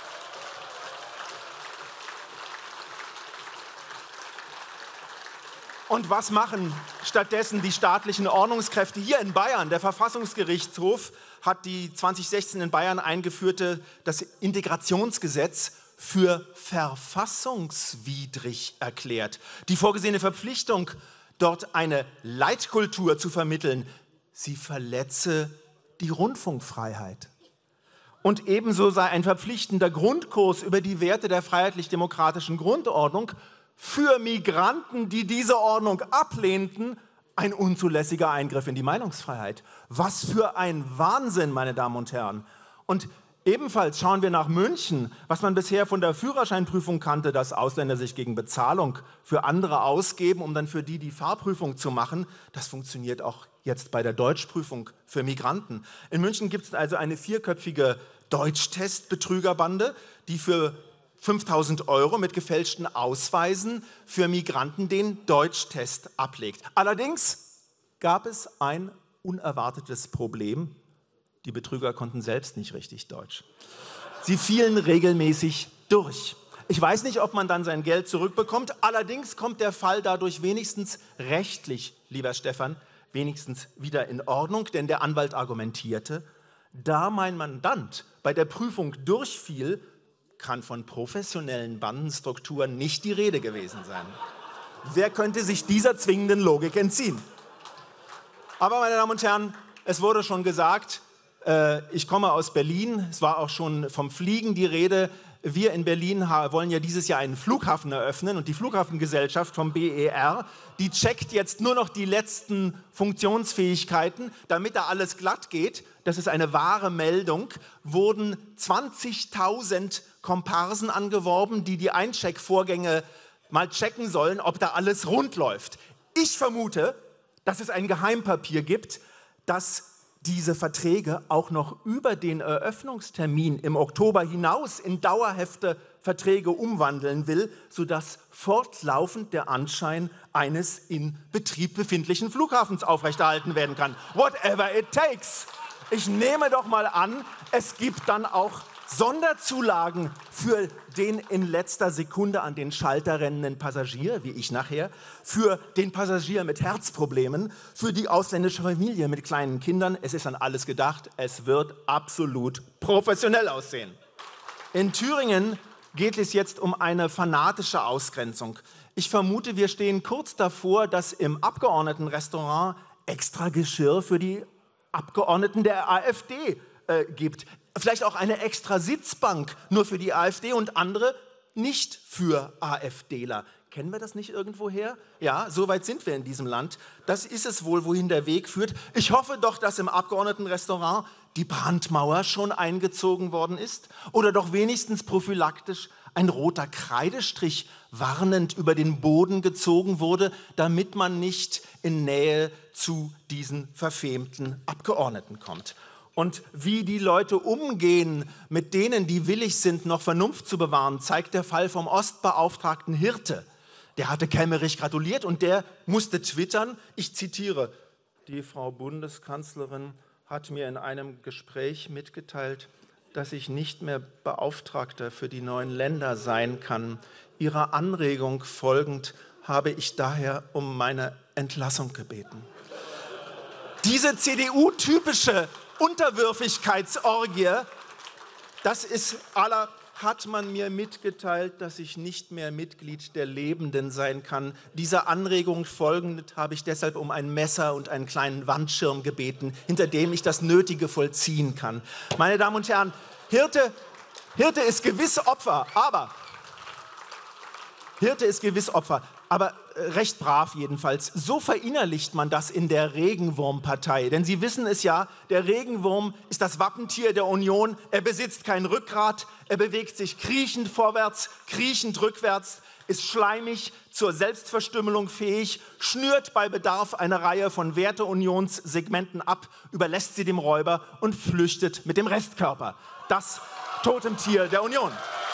Und was machen stattdessen die staatlichen Ordnungskräfte hier in Bayern? Der Verfassungsgerichtshof hat die 2016 in Bayern eingeführte das Integrationsgesetz für verfassungswidrig erklärt. Die vorgesehene Verpflichtung, dort eine Leitkultur zu vermitteln, sie verletze die Rundfunkfreiheit. Und ebenso sei ein verpflichtender Grundkurs über die Werte der freiheitlich-demokratischen Grundordnung für Migranten, die diese Ordnung ablehnten, ein unzulässiger Eingriff in die Meinungsfreiheit. Was für ein Wahnsinn, meine Damen und Herren. Und ebenfalls schauen wir nach München, was man bisher von der Führerscheinprüfung kannte, dass Ausländer sich gegen Bezahlung für andere ausgeben, um dann für die Fahrprüfung zu machen. Das funktioniert auch jetzt bei der Deutschprüfung für Migranten. In München gibt es also eine 4-köpfige Deutschtest-Betrügerbande, die für 5.000 € mit gefälschten Ausweisen für Migranten den Deutschtest ablegt. Allerdings gab es ein unerwartetes Problem. Die Betrüger konnten selbst nicht richtig Deutsch. Sie fielen regelmäßig durch. Ich weiß nicht, ob man dann sein Geld zurückbekommt. Allerdings kommt der Fall dadurch wenigstens rechtlich, lieber Stefan, wenigstens wieder in Ordnung, denn der Anwalt argumentierte, da mein Mandant bei der Prüfung durchfiel, kann von professionellen Bandenstrukturen nicht die Rede gewesen sein. Wer könnte sich dieser zwingenden Logik entziehen? Aber, meine Damen und Herren, es wurde schon gesagt, ich komme aus Berlin, es war auch schon vom Fliegen die Rede. Wir in Berlin wollen ja dieses Jahr einen Flughafen eröffnen und die Flughafengesellschaft vom BER, die checkt jetzt nur noch die letzten Funktionsfähigkeiten, damit da alles glatt geht. Das ist eine wahre Meldung, wurden 20.000 Komparsen angeworben, die die Eincheckvorgänge mal checken sollen, ob da alles rund läuft. Ich vermute, dass es ein Geheimpapier gibt, das diese Verträge auch noch über den Eröffnungstermin im Oktober hinaus in dauerhafte Verträge umwandeln will, sodass fortlaufend der Anschein eines in Betrieb befindlichen Flughafens aufrechterhalten werden kann. Whatever it takes. Ich nehme doch mal an, es gibt dann auch Sonderzulagen für den in letzter Sekunde an den Schalter rennenden Passagier, wie ich nachher, für den Passagier mit Herzproblemen, für die ausländische Familie mit kleinen Kindern. Es ist an alles gedacht. Es wird absolut professionell aussehen. In Thüringen geht es jetzt um eine fanatische Ausgrenzung. Ich vermute, wir stehen kurz davor, dass im Abgeordnetenrestaurant extra Geschirr für die Abgeordneten der AfD gibt. Vielleicht auch eine extra Sitzbank nur für die AfD und andere nicht für AfDler. Kennen wir das nicht irgendwoher? Ja, so weit sind wir in diesem Land. Das ist es wohl, wohin der Weg führt. Ich hoffe doch, dass im Abgeordnetenrestaurant die Brandmauer schon eingezogen worden ist oder doch wenigstens prophylaktisch ein roter Kreidestrich warnend über den Boden gezogen wurde, damit man nicht in Nähe zu diesen verfemten Abgeordneten kommt. Und wie die Leute umgehen mit denen, die willig sind, noch Vernunft zu bewahren, zeigt der Fall vom Ostbeauftragten Hirte. Der hatte Kemmerich gratuliert und der musste twittern, ich zitiere, die Frau Bundeskanzlerin hat mir in einem Gespräch mitgeteilt, dass ich nicht mehr Beauftragter für die neuen Länder sein kann. Ihrer Anregung folgend habe ich daher um meine Entlassung gebeten. Diese CDU-typische Unterwürfigkeitsorgie, das ist aller, hat man mir mitgeteilt, dass ich nicht mehr Mitglied der Lebenden sein kann. Dieser Anregung folgend habe ich deshalb um ein Messer und einen kleinen Wandschirm gebeten, hinter dem ich das Nötige vollziehen kann. Meine Damen und Herren, Hirte ist gewiss Opfer, aber recht brav jedenfalls. So verinnerlicht man das in der Regenwurmpartei. Denn Sie wissen es ja, der Regenwurm ist das Wappentier der Union. Er besitzt kein Rückgrat, er bewegt sich kriechend vorwärts, kriechend rückwärts, ist schleimig, zur Selbstverstümmelung fähig, schnürt bei Bedarf eine Reihe von Werteunionssegmenten ab, überlässt sie dem Räuber und flüchtet mit dem Restkörper. Das Totemtier der Union.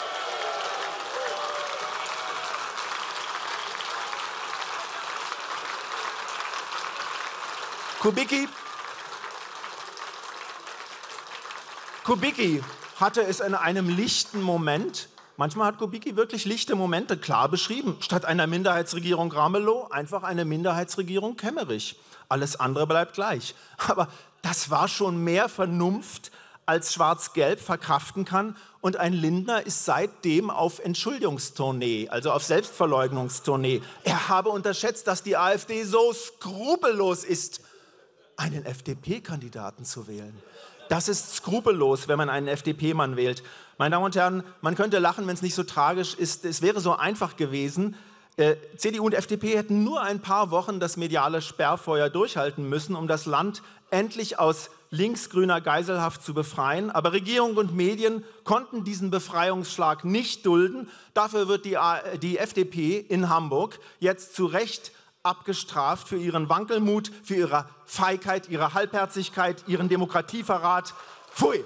Kubicki hatte es in einem lichten Moment, manchmal hat Kubicki wirklich lichte Momente klar beschrieben, statt einer Minderheitsregierung Ramelow einfach eine Minderheitsregierung Kemmerich. Alles andere bleibt gleich. Aber das war schon mehr Vernunft, als Schwarz-Gelb verkraften kann. Und ein Lindner ist seitdem auf Entschuldigungstournee, also auf Selbstverleugnungstournee. Er habe unterschätzt, dass die AfD so skrupellos ist, einen FDP-Kandidaten zu wählen. Das ist skrupellos, wenn man einen FDP-Mann wählt. Meine Damen und Herren, man könnte lachen, wenn es nicht so tragisch ist. Es wäre so einfach gewesen, CDU und FDP hätten nur ein paar Wochen das mediale Sperrfeuer durchhalten müssen, um das Land endlich aus linksgrüner Geiselhaft zu befreien. Aber Regierung und Medien konnten diesen Befreiungsschlag nicht dulden. Dafür wird die FDP in Hamburg jetzt zu Recht abgestraft für ihren Wankelmut, für ihre Feigheit, ihre Halbherzigkeit, ihren Demokratieverrat. Pfui!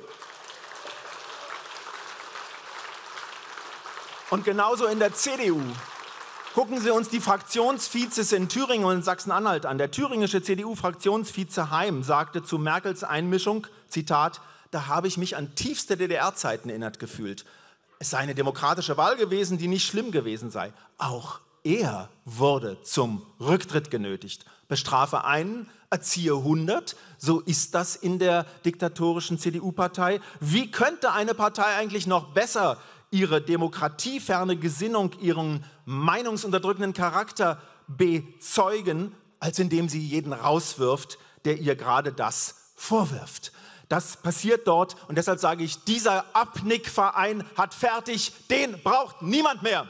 Und genauso in der CDU. Gucken Sie uns die Fraktionsvizes in Thüringen und Sachsen-Anhalt an. Der thüringische CDU-Fraktionsvize Heim sagte zu Merkels Einmischung, Zitat, da habe ich mich an tiefste DDR-Zeiten erinnert gefühlt. Es sei eine demokratische Wahl gewesen, die nicht schlimm gewesen sei. Auch er wurde zum Rücktritt genötigt. Bestrafe einen, erziehe 100. So ist das in der diktatorischen CDU-Partei. Wie könnte eine Partei eigentlich noch besser ihre demokratieferne Gesinnung, ihren meinungsunterdrückenden Charakter bezeugen, als indem sie jeden rauswirft, der ihr gerade das vorwirft. Das passiert dort und deshalb sage ich, dieser Abnickverein hat fertig, den braucht niemand mehr.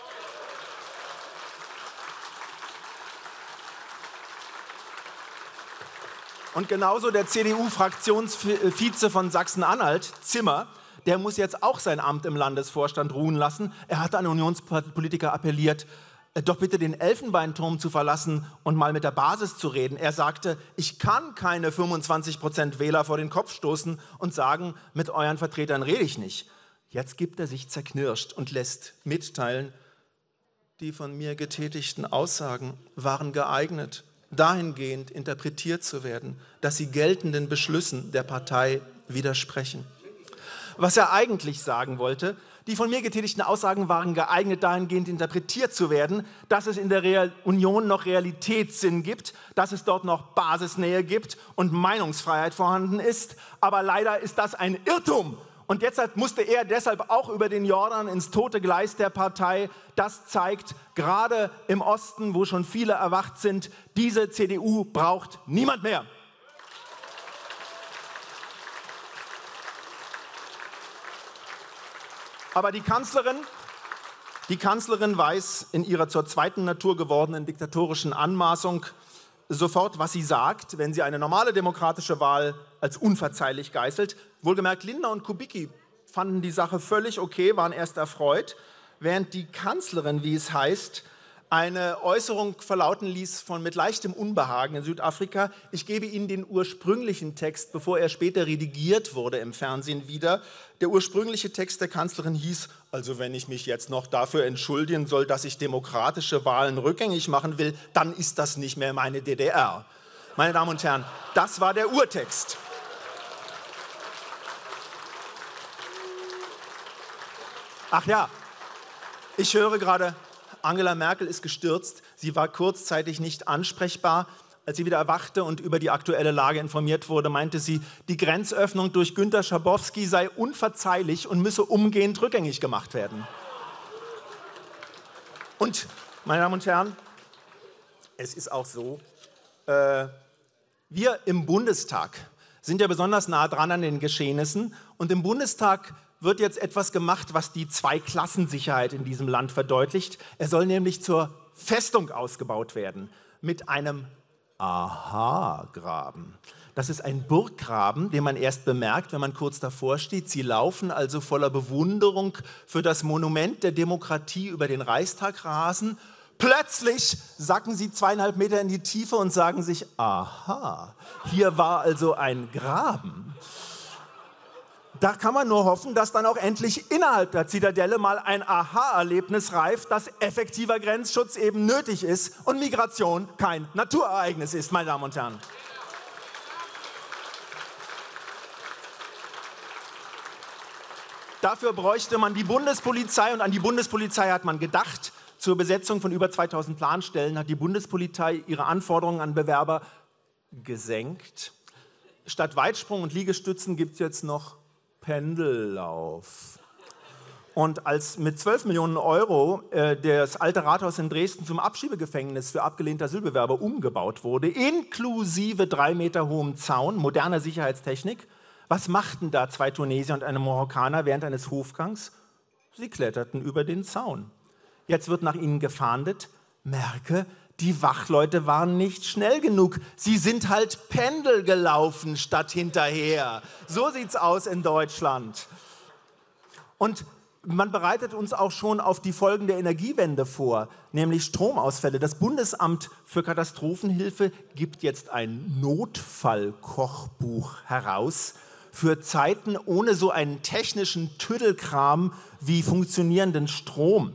Und genauso der CDU-Fraktionsvize von Sachsen-Anhalt, Zimmer, der muss jetzt auch sein Amt im Landesvorstand ruhen lassen. Er hat an Unionspolitiker appelliert, doch bitte den Elfenbeinturm zu verlassen und mal mit der Basis zu reden. Er sagte, ich kann keine 25% Wähler vor den Kopf stoßen und sagen, mit euren Vertretern rede ich nicht. Jetzt gibt er sich zerknirscht und lässt mitteilen, die von mir getätigten Aussagen waren geeignet, dahingehend interpretiert zu werden, dass sie geltenden Beschlüssen der Partei widersprechen. Was er eigentlich sagen wollte, die von mir getätigten Aussagen waren geeignet, dahingehend interpretiert zu werden, dass es in der Union noch Realitätssinn gibt, dass es dort noch Basisnähe gibt und Meinungsfreiheit vorhanden ist. Aber leider ist das ein Irrtum. Und deshalb musste er deshalb auch über den Jordan ins tote Gleis der Partei. Das zeigt, gerade im Osten, wo schon viele erwacht sind, diese CDU braucht niemand mehr. Aber die Kanzlerin weiß in ihrer zur zweiten Natur gewordenen diktatorischen Anmaßung sofort, was sie sagt, wenn sie eine normale demokratische Wahl als unverzeihlich geißelt. Wohlgemerkt, Lindner und Kubicki fanden die Sache völlig okay, waren erst erfreut, während die Kanzlerin, wie es heißt, eine Äußerung verlauten ließ von mit leichtem Unbehagen in Südafrika. Ich gebe Ihnen den ursprünglichen Text, bevor er später redigiert wurde im Fernsehen wieder. Der ursprüngliche Text der Kanzlerin hieß, also wenn ich mich jetzt noch dafür entschuldigen soll, dass ich demokratische Wahlen rückgängig machen will, dann ist das nicht mehr meine DDR. Meine Damen und Herren, das war der Urtext. Ach ja, ich höre gerade, Angela Merkel ist gestürzt. Sie war kurzzeitig nicht ansprechbar. Als sie wieder erwachte und über die aktuelle Lage informiert wurde, meinte sie, die Grenzöffnung durch Günter Schabowski sei unverzeihlich und müsse umgehend rückgängig gemacht werden. Und, meine Damen und Herren, es ist auch so, wir im Bundestag sind ja besonders nah dran an den Geschehnissen und im Bundestag wird jetzt etwas gemacht, was die Zweiklassensicherheit in diesem Land verdeutlicht. Er soll nämlich zur Festung ausgebaut werden mit einem Aha-Graben. Das ist ein Burggraben, den man erst bemerkt, wenn man kurz davor steht. Sie laufen also voller Bewunderung für das Monument der Demokratie über den Reichstag rasen. Plötzlich sacken sie 2,5 Meter in die Tiefe und sagen sich, aha, hier war also ein Graben. Da kann man nur hoffen, dass dann auch endlich innerhalb der Zitadelle mal ein Aha-Erlebnis reift, dass effektiver Grenzschutz eben nötig ist und Migration kein Naturereignis ist, meine Damen und Herren. Dafür bräuchte man die Bundespolizei und an die Bundespolizei hat man gedacht. Zur Besetzung von über 2000 Planstellen hat die Bundespolizei ihre Anforderungen an Bewerber gesenkt. Statt Weitsprung und Liegestützen gibt es jetzt noch Pendellauf. Und als mit 12 Millionen Euro das alte Rathaus in Dresden zum Abschiebegefängnis für abgelehnte Asylbewerber umgebaut wurde, inklusive 3 Meter hohem Zaun, moderner Sicherheitstechnik, was machten da 2 Tunesier und eine Marokkaner während eines Hofgangs? Sie kletterten über den Zaun. Jetzt wird nach ihnen gefahndet. Merke, die Wachleute waren nicht schnell genug. Sie sind halt Pendel gelaufen statt hinterher. So sieht's aus in Deutschland. Und man bereitet uns auch schon auf die Folgen der Energiewende vor, nämlich Stromausfälle. Das Bundesamt für Katastrophenhilfe gibt jetzt ein Notfallkochbuch heraus für Zeiten ohne so einen technischen Tüddelkram wie funktionierenden Strom.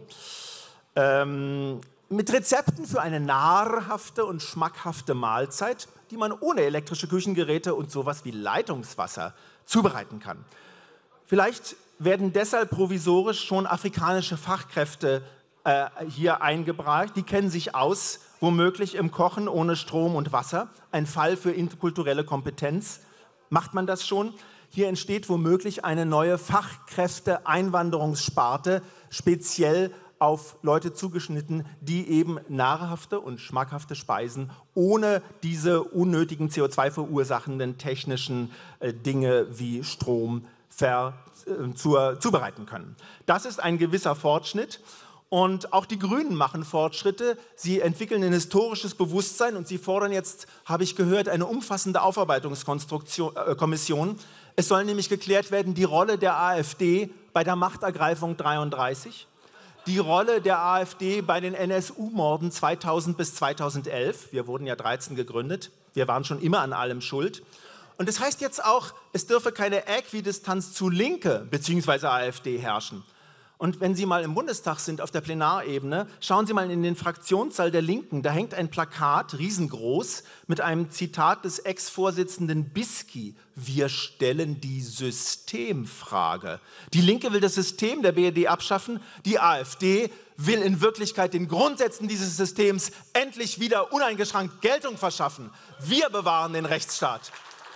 Mit Rezepten für eine nahrhafte und schmackhafte Mahlzeit, die man ohne elektrische Küchengeräte und sowas wie Leitungswasser zubereiten kann. Vielleicht werden deshalb provisorisch schon afrikanische Fachkräfte hier eingebracht. Die kennen sich aus, womöglich im Kochen ohne Strom und Wasser. Ein Fall für interkulturelle Kompetenz. Macht man das schon? Hier entsteht womöglich eine neue Fachkräfte-Einwanderungssparte, speziell auf Leute zugeschnitten, die eben nahrhafte und schmackhafte Speisen ohne diese unnötigen CO2 verursachenden technischen Dinge wie Strom zubereiten können. Das ist ein gewisser Fortschritt. Und auch die Grünen machen Fortschritte. Sie entwickeln ein historisches Bewusstsein und sie fordern jetzt, habe ich gehört, eine umfassende Aufarbeitungskommission. Es soll nämlich geklärt werden, die Rolle der AfD bei der Machtergreifung 1933, die Rolle der AfD bei den NSU-Morden 2000 bis 2011. Wir wurden ja 2013 gegründet. Wir waren schon immer an allem schuld. Und das heißt jetzt auch, es dürfe keine Äquidistanz zu Linke bzw. AfD herrschen. Und wenn Sie mal im Bundestag sind, auf der Plenarebene, schauen Sie mal in den Fraktionssaal der Linken. Da hängt ein Plakat, riesengroß, mit einem Zitat des Ex-Vorsitzenden Bisky. Wir stellen die Systemfrage. Die Linke will das System der BRD abschaffen. Die AfD will in Wirklichkeit den Grundsätzen dieses Systems endlich wieder uneingeschränkt Geltung verschaffen. Wir bewahren den Rechtsstaat.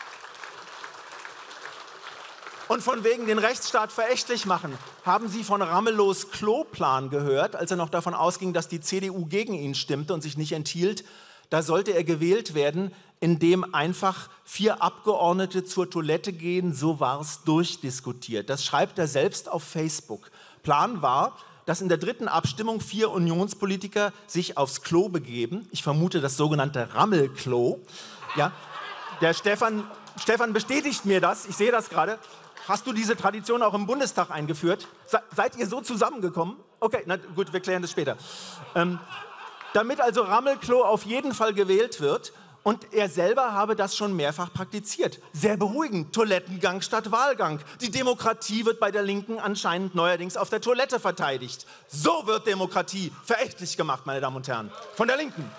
Und von wegen den Rechtsstaat verächtlich machen. Haben Sie von Ramelows Klo-Plan gehört, als er noch davon ausging, dass die CDU gegen ihn stimmte und sich nicht enthielt? Da sollte er gewählt werden, indem einfach 4 Abgeordnete zur Toilette gehen, so war es durchdiskutiert. Das schreibt er selbst auf Facebook. Plan war, dass in der 3. Abstimmung 4 Unionspolitiker sich aufs Klo begeben. Ich vermute das sogenannte Rammelklo. Ja, der Stefan bestätigt mir das, ich sehe das gerade. Hast du diese Tradition auch im Bundestag eingeführt? Seid ihr so zusammengekommen? Okay, na gut, wir klären das später. Damit also Rammelklo auf jeden Fall gewählt wird und er selber habe das schon mehrfach praktiziert. Sehr beruhigend, Toilettengang statt Wahlgang. Die Demokratie wird bei der Linken anscheinend neuerdings auf der Toilette verteidigt. So wird Demokratie verächtlich gemacht, meine Damen und Herren, von der Linken.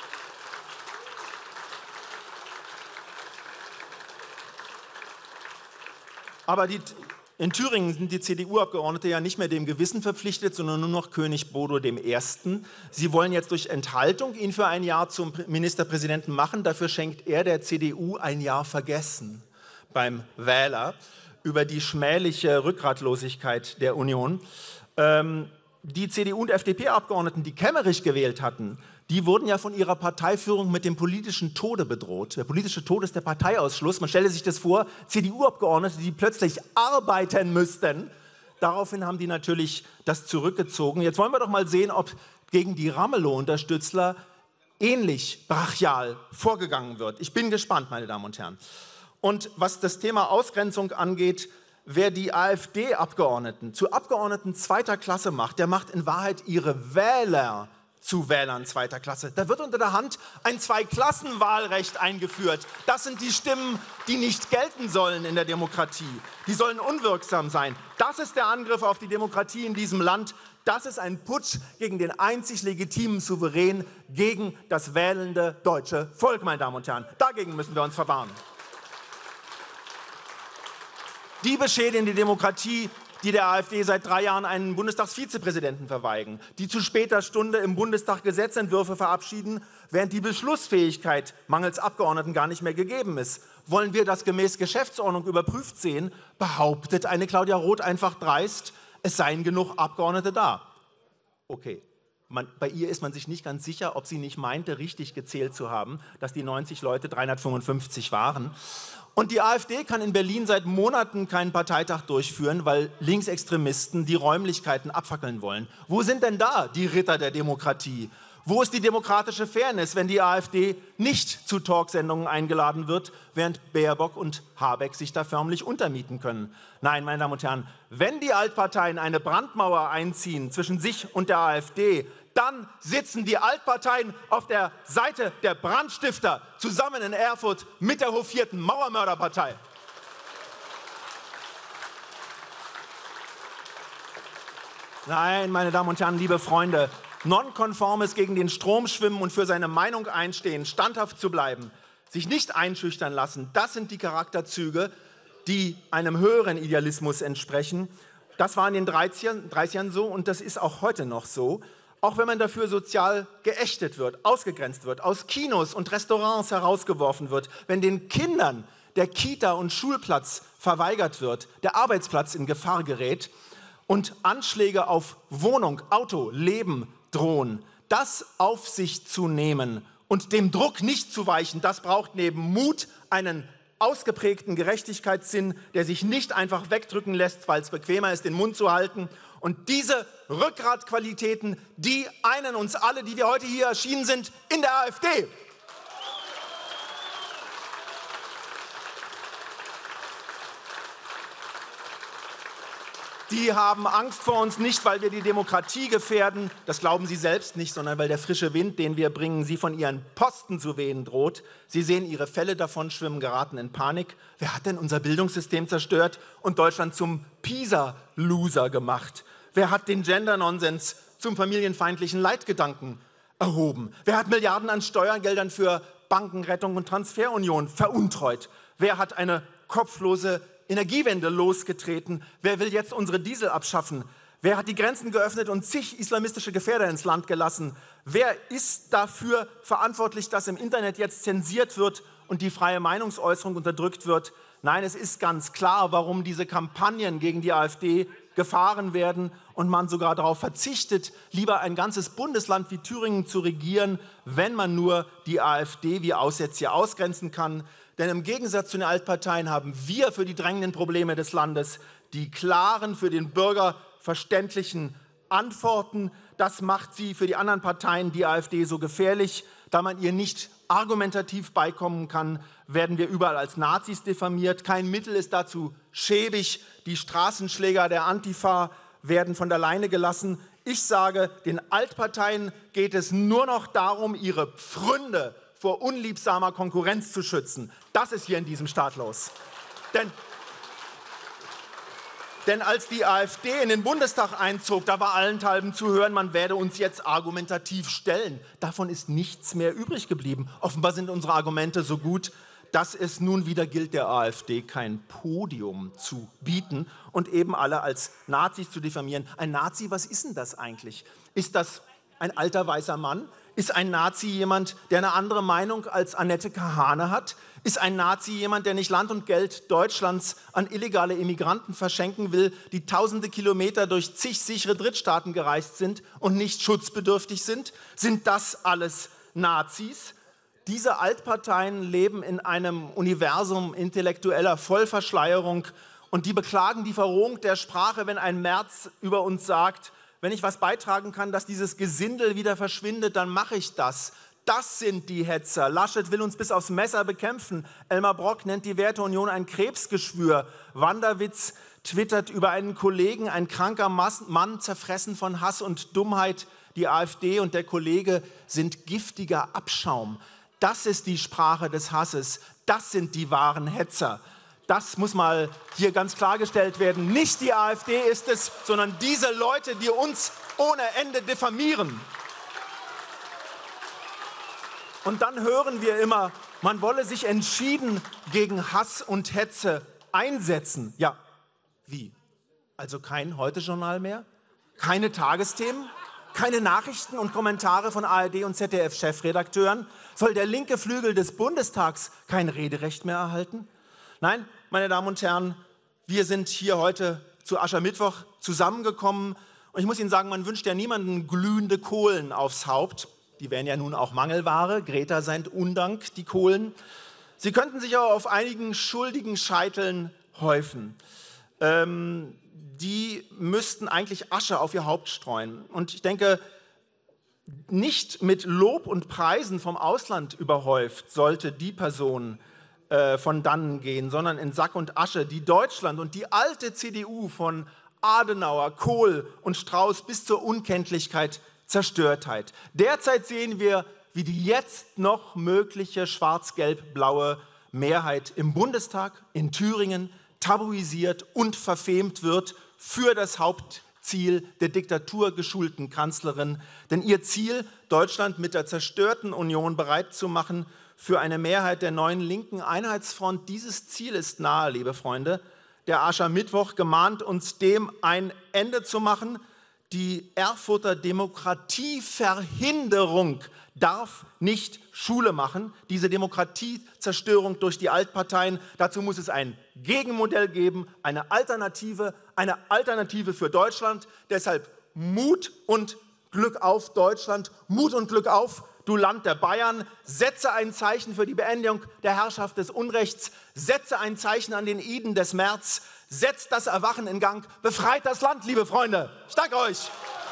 Aber in Thüringen sind die CDU-Abgeordnete ja nicht mehr dem Gewissen verpflichtet, sondern nur noch König Bodo I. Sie wollen jetzt durch Enthaltung ihn für ein Jahr zum Ministerpräsidenten machen. Dafür schenkt er der CDU ein Jahr Vergessen beim Wähler über die schmähliche Rückgratlosigkeit der Union. Die CDU- und FDP-Abgeordneten, die Kemmerich gewählt hatten, die wurden ja von ihrer Parteiführung mit dem politischen Tode bedroht. Der politische Tod ist der Parteiausschluss. Man stelle sich das vor, CDU-Abgeordnete, die plötzlich arbeiten müssten. Daraufhin haben die natürlich das zurückgezogen. Jetzt wollen wir doch mal sehen, ob gegen die Ramelow-Unterstützler ähnlich brachial vorgegangen wird. Ich bin gespannt, meine Damen und Herren. Und was das Thema Ausgrenzung angeht, wer die AfD-Abgeordneten zu Abgeordneten 2. Klasse macht, der macht in Wahrheit ihre Wähler zu Wählern 2. Klasse. Da wird unter der Hand ein Zweiklassenwahlrecht eingeführt. Das sind die Stimmen, die nicht gelten sollen in der Demokratie. Die sollen unwirksam sein. Das ist der Angriff auf die Demokratie in diesem Land. Das ist ein Putsch gegen den einzig legitimen Souverän, gegen das wählende deutsche Volk, meine Damen und Herren. Dagegen müssen wir uns verwahren. Die beschädigen die Demokratie, die der AfD seit 3 Jahren einen Bundestagsvizepräsidenten verweigern, die zu später Stunde im Bundestag Gesetzentwürfe verabschieden, während die Beschlussfähigkeit mangels Abgeordneten gar nicht mehr gegeben ist. Wollen wir das gemäß Geschäftsordnung überprüft sehen, behauptet eine Claudia Roth einfach dreist, es seien genug Abgeordnete da. Okay, Bei ihr ist man sich nicht ganz sicher, ob sie nicht meinte, richtig gezählt zu haben, dass die 90 Leute 355 waren. Und die AfD kann in Berlin seit Monaten keinen Parteitag durchführen, weil Linksextremisten die Räumlichkeiten abfackeln wollen. Wo sind denn da die Ritter der Demokratie? Wo ist die demokratische Fairness, wenn die AfD nicht zu Talksendungen eingeladen wird, während Baerbock und Habeck sich da förmlich untermieten können? Nein, meine Damen und Herren, wenn die Altparteien eine Brandmauer einziehen zwischen sich und der AfD, dann sitzen die Altparteien auf der Seite der Brandstifter zusammen in Erfurt mit der hofierten Mauermörderpartei. Nein, meine Damen und Herren, liebe Freunde, Nonkonformes gegen den Strom schwimmen und für seine Meinung einstehen, standhaft zu bleiben, sich nicht einschüchtern lassen, das sind die Charakterzüge, die einem höheren Idealismus entsprechen. Das war in den 30ern so und das ist auch heute noch so. Auch wenn man dafür sozial geächtet wird, ausgegrenzt wird, aus Kinos und Restaurants herausgeworfen wird, wenn den Kindern der Kita- und Schulplatz verweigert wird, der Arbeitsplatz in Gefahr gerät und Anschläge auf Wohnung, Auto, Leben drohen, das auf sich zu nehmen und dem Druck nicht zu weichen, das braucht neben Mut einen ausgeprägten Gerechtigkeitssinn, der sich nicht einfach wegdrücken lässt, weil es bequemer ist, den Mund zu halten. Und diese Rückgratqualitäten, die einen uns alle, die wir heute hier erschienen sind, in der AfD. Die haben Angst vor uns nicht, weil wir die Demokratie gefährden, das glauben sie selbst nicht, sondern weil der frische Wind, den wir bringen, sie von ihren Posten zu wehen droht. Sie sehen ihre Fälle davonschwimmen, geraten in Panik. Wer hat denn unser Bildungssystem zerstört und Deutschland zum PISA-Loser gemacht? Wer hat den Gender-Nonsens zum familienfeindlichen Leitgedanken erhoben? Wer hat Milliarden an Steuergeldern für Bankenrettung und Transferunion veruntreut? Wer hat eine kopflose Energiewende losgetreten? Wer will jetzt unsere Diesel abschaffen? Wer hat die Grenzen geöffnet und zig islamistische Gefährder ins Land gelassen? Wer ist dafür verantwortlich, dass im Internet jetzt zensiert wird und die freie Meinungsäußerung unterdrückt wird? Nein, es ist ganz klar, warum diese Kampagnen gegen die AfD gefahren werden und man sogar darauf verzichtet, lieber ein ganzes Bundesland wie Thüringen zu regieren, wenn man nur die AfD wie Aussätzige ausgrenzen kann. Denn im Gegensatz zu den Altparteien haben wir für die drängenden Probleme des Landes die klaren, für den Bürger verständlichen Antworten. Das macht sie für die anderen Parteien, die AfD, so gefährlich. Da man ihr nicht argumentativ beikommen kann, werden wir überall als Nazis diffamiert. Kein Mittel ist dazu schäbig. Die Straßenschläger der Antifa werden von der Leine gelassen. Ich sage, den Altparteien geht es nur noch darum, ihre Pfründe vor unliebsamer Konkurrenz zu schützen. Das ist hier in diesem Staat los. Denn als die AfD in den Bundestag einzog, da war allenthalben zu hören, man werde uns jetzt argumentativ stellen. Davon ist nichts mehr übrig geblieben. Offenbar sind unsere Argumente so gut, dass es nun wieder gilt, der AfD kein Podium zu bieten und eben alle als Nazis zu diffamieren. Ein Nazi, was ist denn das eigentlich? Ist das ein alter weißer Mann? Ist ein Nazi jemand, der eine andere Meinung als Annette Kahane hat? Ist ein Nazi jemand, der nicht Land und Geld Deutschlands an illegale Immigranten verschenken will, die tausende Kilometer durch zig sichere Drittstaaten gereist sind und nicht schutzbedürftig sind? Sind das alles Nazis? Diese Altparteien leben in einem Universum intellektueller Vollverschleierung und die beklagen die Verrohung der Sprache, wenn ein Merz über uns sagt, wenn ich was beitragen kann, dass dieses Gesindel wieder verschwindet, dann mache ich das. Das sind die Hetzer. Laschet will uns bis aufs Messer bekämpfen. Elmar Brok nennt die Werteunion ein Krebsgeschwür. Wanderwitz twittert über einen Kollegen, ein kranker Mann, zerfressen von Hass und Dummheit. Die AfD und der Kollege sind giftiger Abschaum. Das ist die Sprache des Hasses. Das sind die wahren Hetzer. Das muss mal hier ganz klargestellt werden. Nicht die AfD ist es, sondern diese Leute, die uns ohne Ende diffamieren. Und dann hören wir immer, man wolle sich entschieden gegen Hass und Hetze einsetzen. Ja, wie? Also kein Heute-Journal mehr? Keine Tagesthemen? Keine Nachrichten und Kommentare von ARD und ZDF-Chefredakteuren? Soll der linke Flügel des Bundestags kein Rederecht mehr erhalten? Nein, meine Damen und Herren, wir sind hier heute zu Aschermittwoch zusammengekommen Und ich muss Ihnen sagen, man wünscht ja niemandem glühende Kohlen aufs Haupt. Die wären ja nun auch Mangelware. Greta seid Undank, die Kohlen. Sie könnten sich auch auf einigen schuldigen Scheiteln häufen. Die müssten eigentlich Asche auf ihr Haupt streuen. Und ich denke, nicht mit Lob und Preisen vom Ausland überhäuft sollte die Person von dannen gehen, sondern in Sack und Asche, die Deutschland und die alte CDU von Adenauer, Kohl und Strauß bis zur Unkenntlichkeit zerstört hat. Derzeit sehen wir, wie die jetzt noch mögliche schwarz-gelb-blaue Mehrheit im Bundestag in Thüringen tabuisiert und verfemt wird für das Hauptziel der diktaturgeschulten Kanzlerin. Denn ihr Ziel, Deutschland mit der zerstörten Union bereit zu machen für eine Mehrheit der neuen linken Einheitsfront, dieses Ziel ist nahe, liebe Freunde. Der Aschermittwoch gemahnt uns dem ein Ende zu machen. Die Erfurter Demokratieverhinderung darf nicht Schule machen, diese Demokratiezerstörung durch die Altparteien. Dazu muss es ein Gegenmodell geben, eine Alternative für Deutschland. Deshalb Mut und Glück auf, Deutschland, Mut und Glück auf, du Land der Bayern. Setze ein Zeichen für die Beendigung der Herrschaft des Unrechts, setze ein Zeichen an den Iden des März, setzt das Erwachen in Gang, befreit das Land, liebe Freunde. Ich danke euch.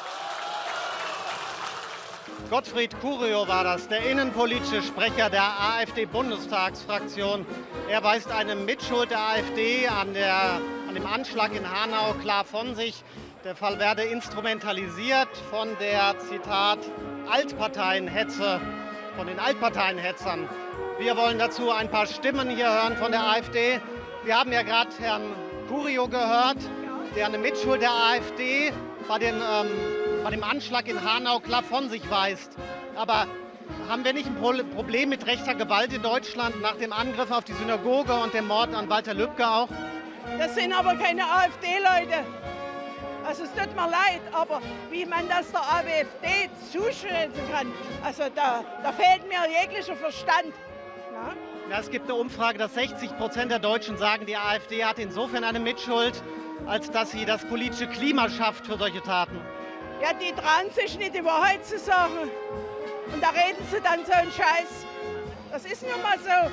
Gottfried Curio war das, der innenpolitische Sprecher der AfD-Bundestagsfraktion. Er weist eine Mitschuld der AfD an dem Anschlag in Hanau klar von sich. Der Fall werde instrumentalisiert von der, Zitat, Altparteienhetze, von den Altparteienhetzern. Wir wollen dazu ein paar Stimmen hier hören von der AfD. Wir haben ja gerade Herrn Curio gehört, der eine Mitschuld der AfD bei dem Anschlag in Hanau klar von sich weist. Aber haben wir nicht ein Problem mit rechter Gewalt in Deutschland nach dem Angriff auf die Synagoge und dem Mord an Walter Lübcke auch? Das sind aber keine AfD-Leute. Also es tut mir leid, aber wie man das der AfD zuschreiben kann, also da fehlt mir jeglicher Verstand. Na? Ja, es gibt eine Umfrage, dass 60% der Deutschen sagen, die AfD hat insofern eine Mitschuld, als dass sie das politische Klima schafft für solche Taten. Ja, die trauen sich nicht, die Wahrheit zu sagen. Und da reden sie dann so einen Scheiß. Das ist nun mal so.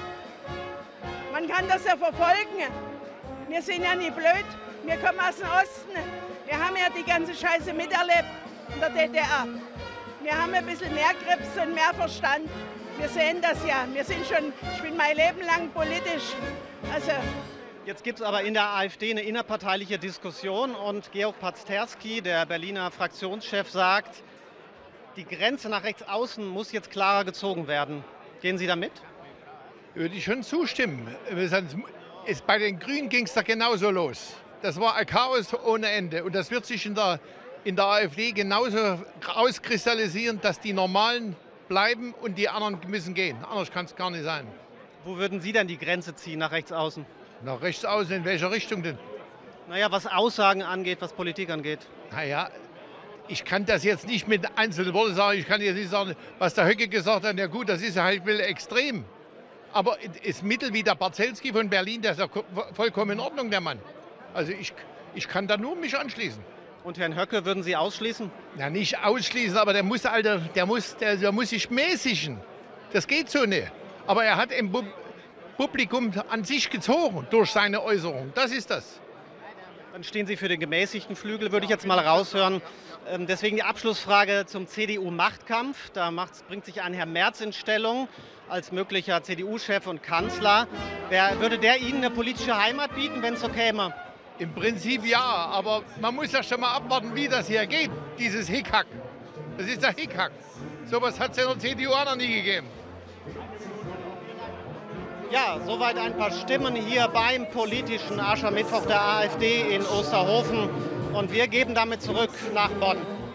Man kann das ja verfolgen. Wir sind ja nicht blöd. Wir kommen aus dem Osten. Wir haben ja die ganze Scheiße miterlebt in der DDR. Wir haben ein bisschen mehr Grips und mehr Verstand. Wir sehen das ja. Ich bin mein Leben lang politisch. Also jetzt gibt es aber in der AfD eine innerparteiliche Diskussion und Georg Pazterski, der Berliner Fraktionschef, sagt, die Grenze nach rechts außen muss jetzt klarer gezogen werden. Gehen Sie da mit? Würde ich schon zustimmen. Bei den Grünen ging es da genauso los. Das war ein Chaos ohne Ende und das wird sich in der AfD genauso rauskristallisieren, dass die Normalen bleiben und die anderen müssen gehen. Anders kann es gar nicht sein. Wo würden Sie denn die Grenze ziehen nach rechts außen? Nach rechts außen, in welcher Richtung denn? Naja, was Aussagen angeht, was Politik angeht. Naja, ich kann das jetzt nicht mit einzelnen Worten sagen. Ich kann jetzt nicht sagen, was der Höcke gesagt hat. Ja gut, das ist halt extrem. Aber das Mittel wie der Barzelski von Berlin, der ist ja vollkommen in Ordnung, der Mann. Also ich kann da nur mich anschließen. Und Herrn Höcke würden Sie ausschließen? Ja, nicht ausschließen, aber der muss sich mäßigen. Das geht so nicht. Aber er hat im Publikum an sich gezogen durch seine Äußerung. Das ist das. Dann stehen Sie für den gemäßigten Flügel, würde ich jetzt mal raushören. Deswegen die Abschlussfrage zum CDU-Machtkampf. Da bringt sich ein Herr Merz in Stellung als möglicher CDU-Chef und Kanzler. Würde der Ihnen eine politische Heimat bieten, wenn es so käme? Im Prinzip ja, aber man muss ja schon mal abwarten, wie das hier geht, dieses Hickhack. Das ist der Hickhack. So etwas hat es in der CDU auch noch nie gegeben. Ja, soweit ein paar Stimmen hier beim politischen Aschermittwoch der AfD in Osterhofen. Und wir geben damit zurück nach Bonn.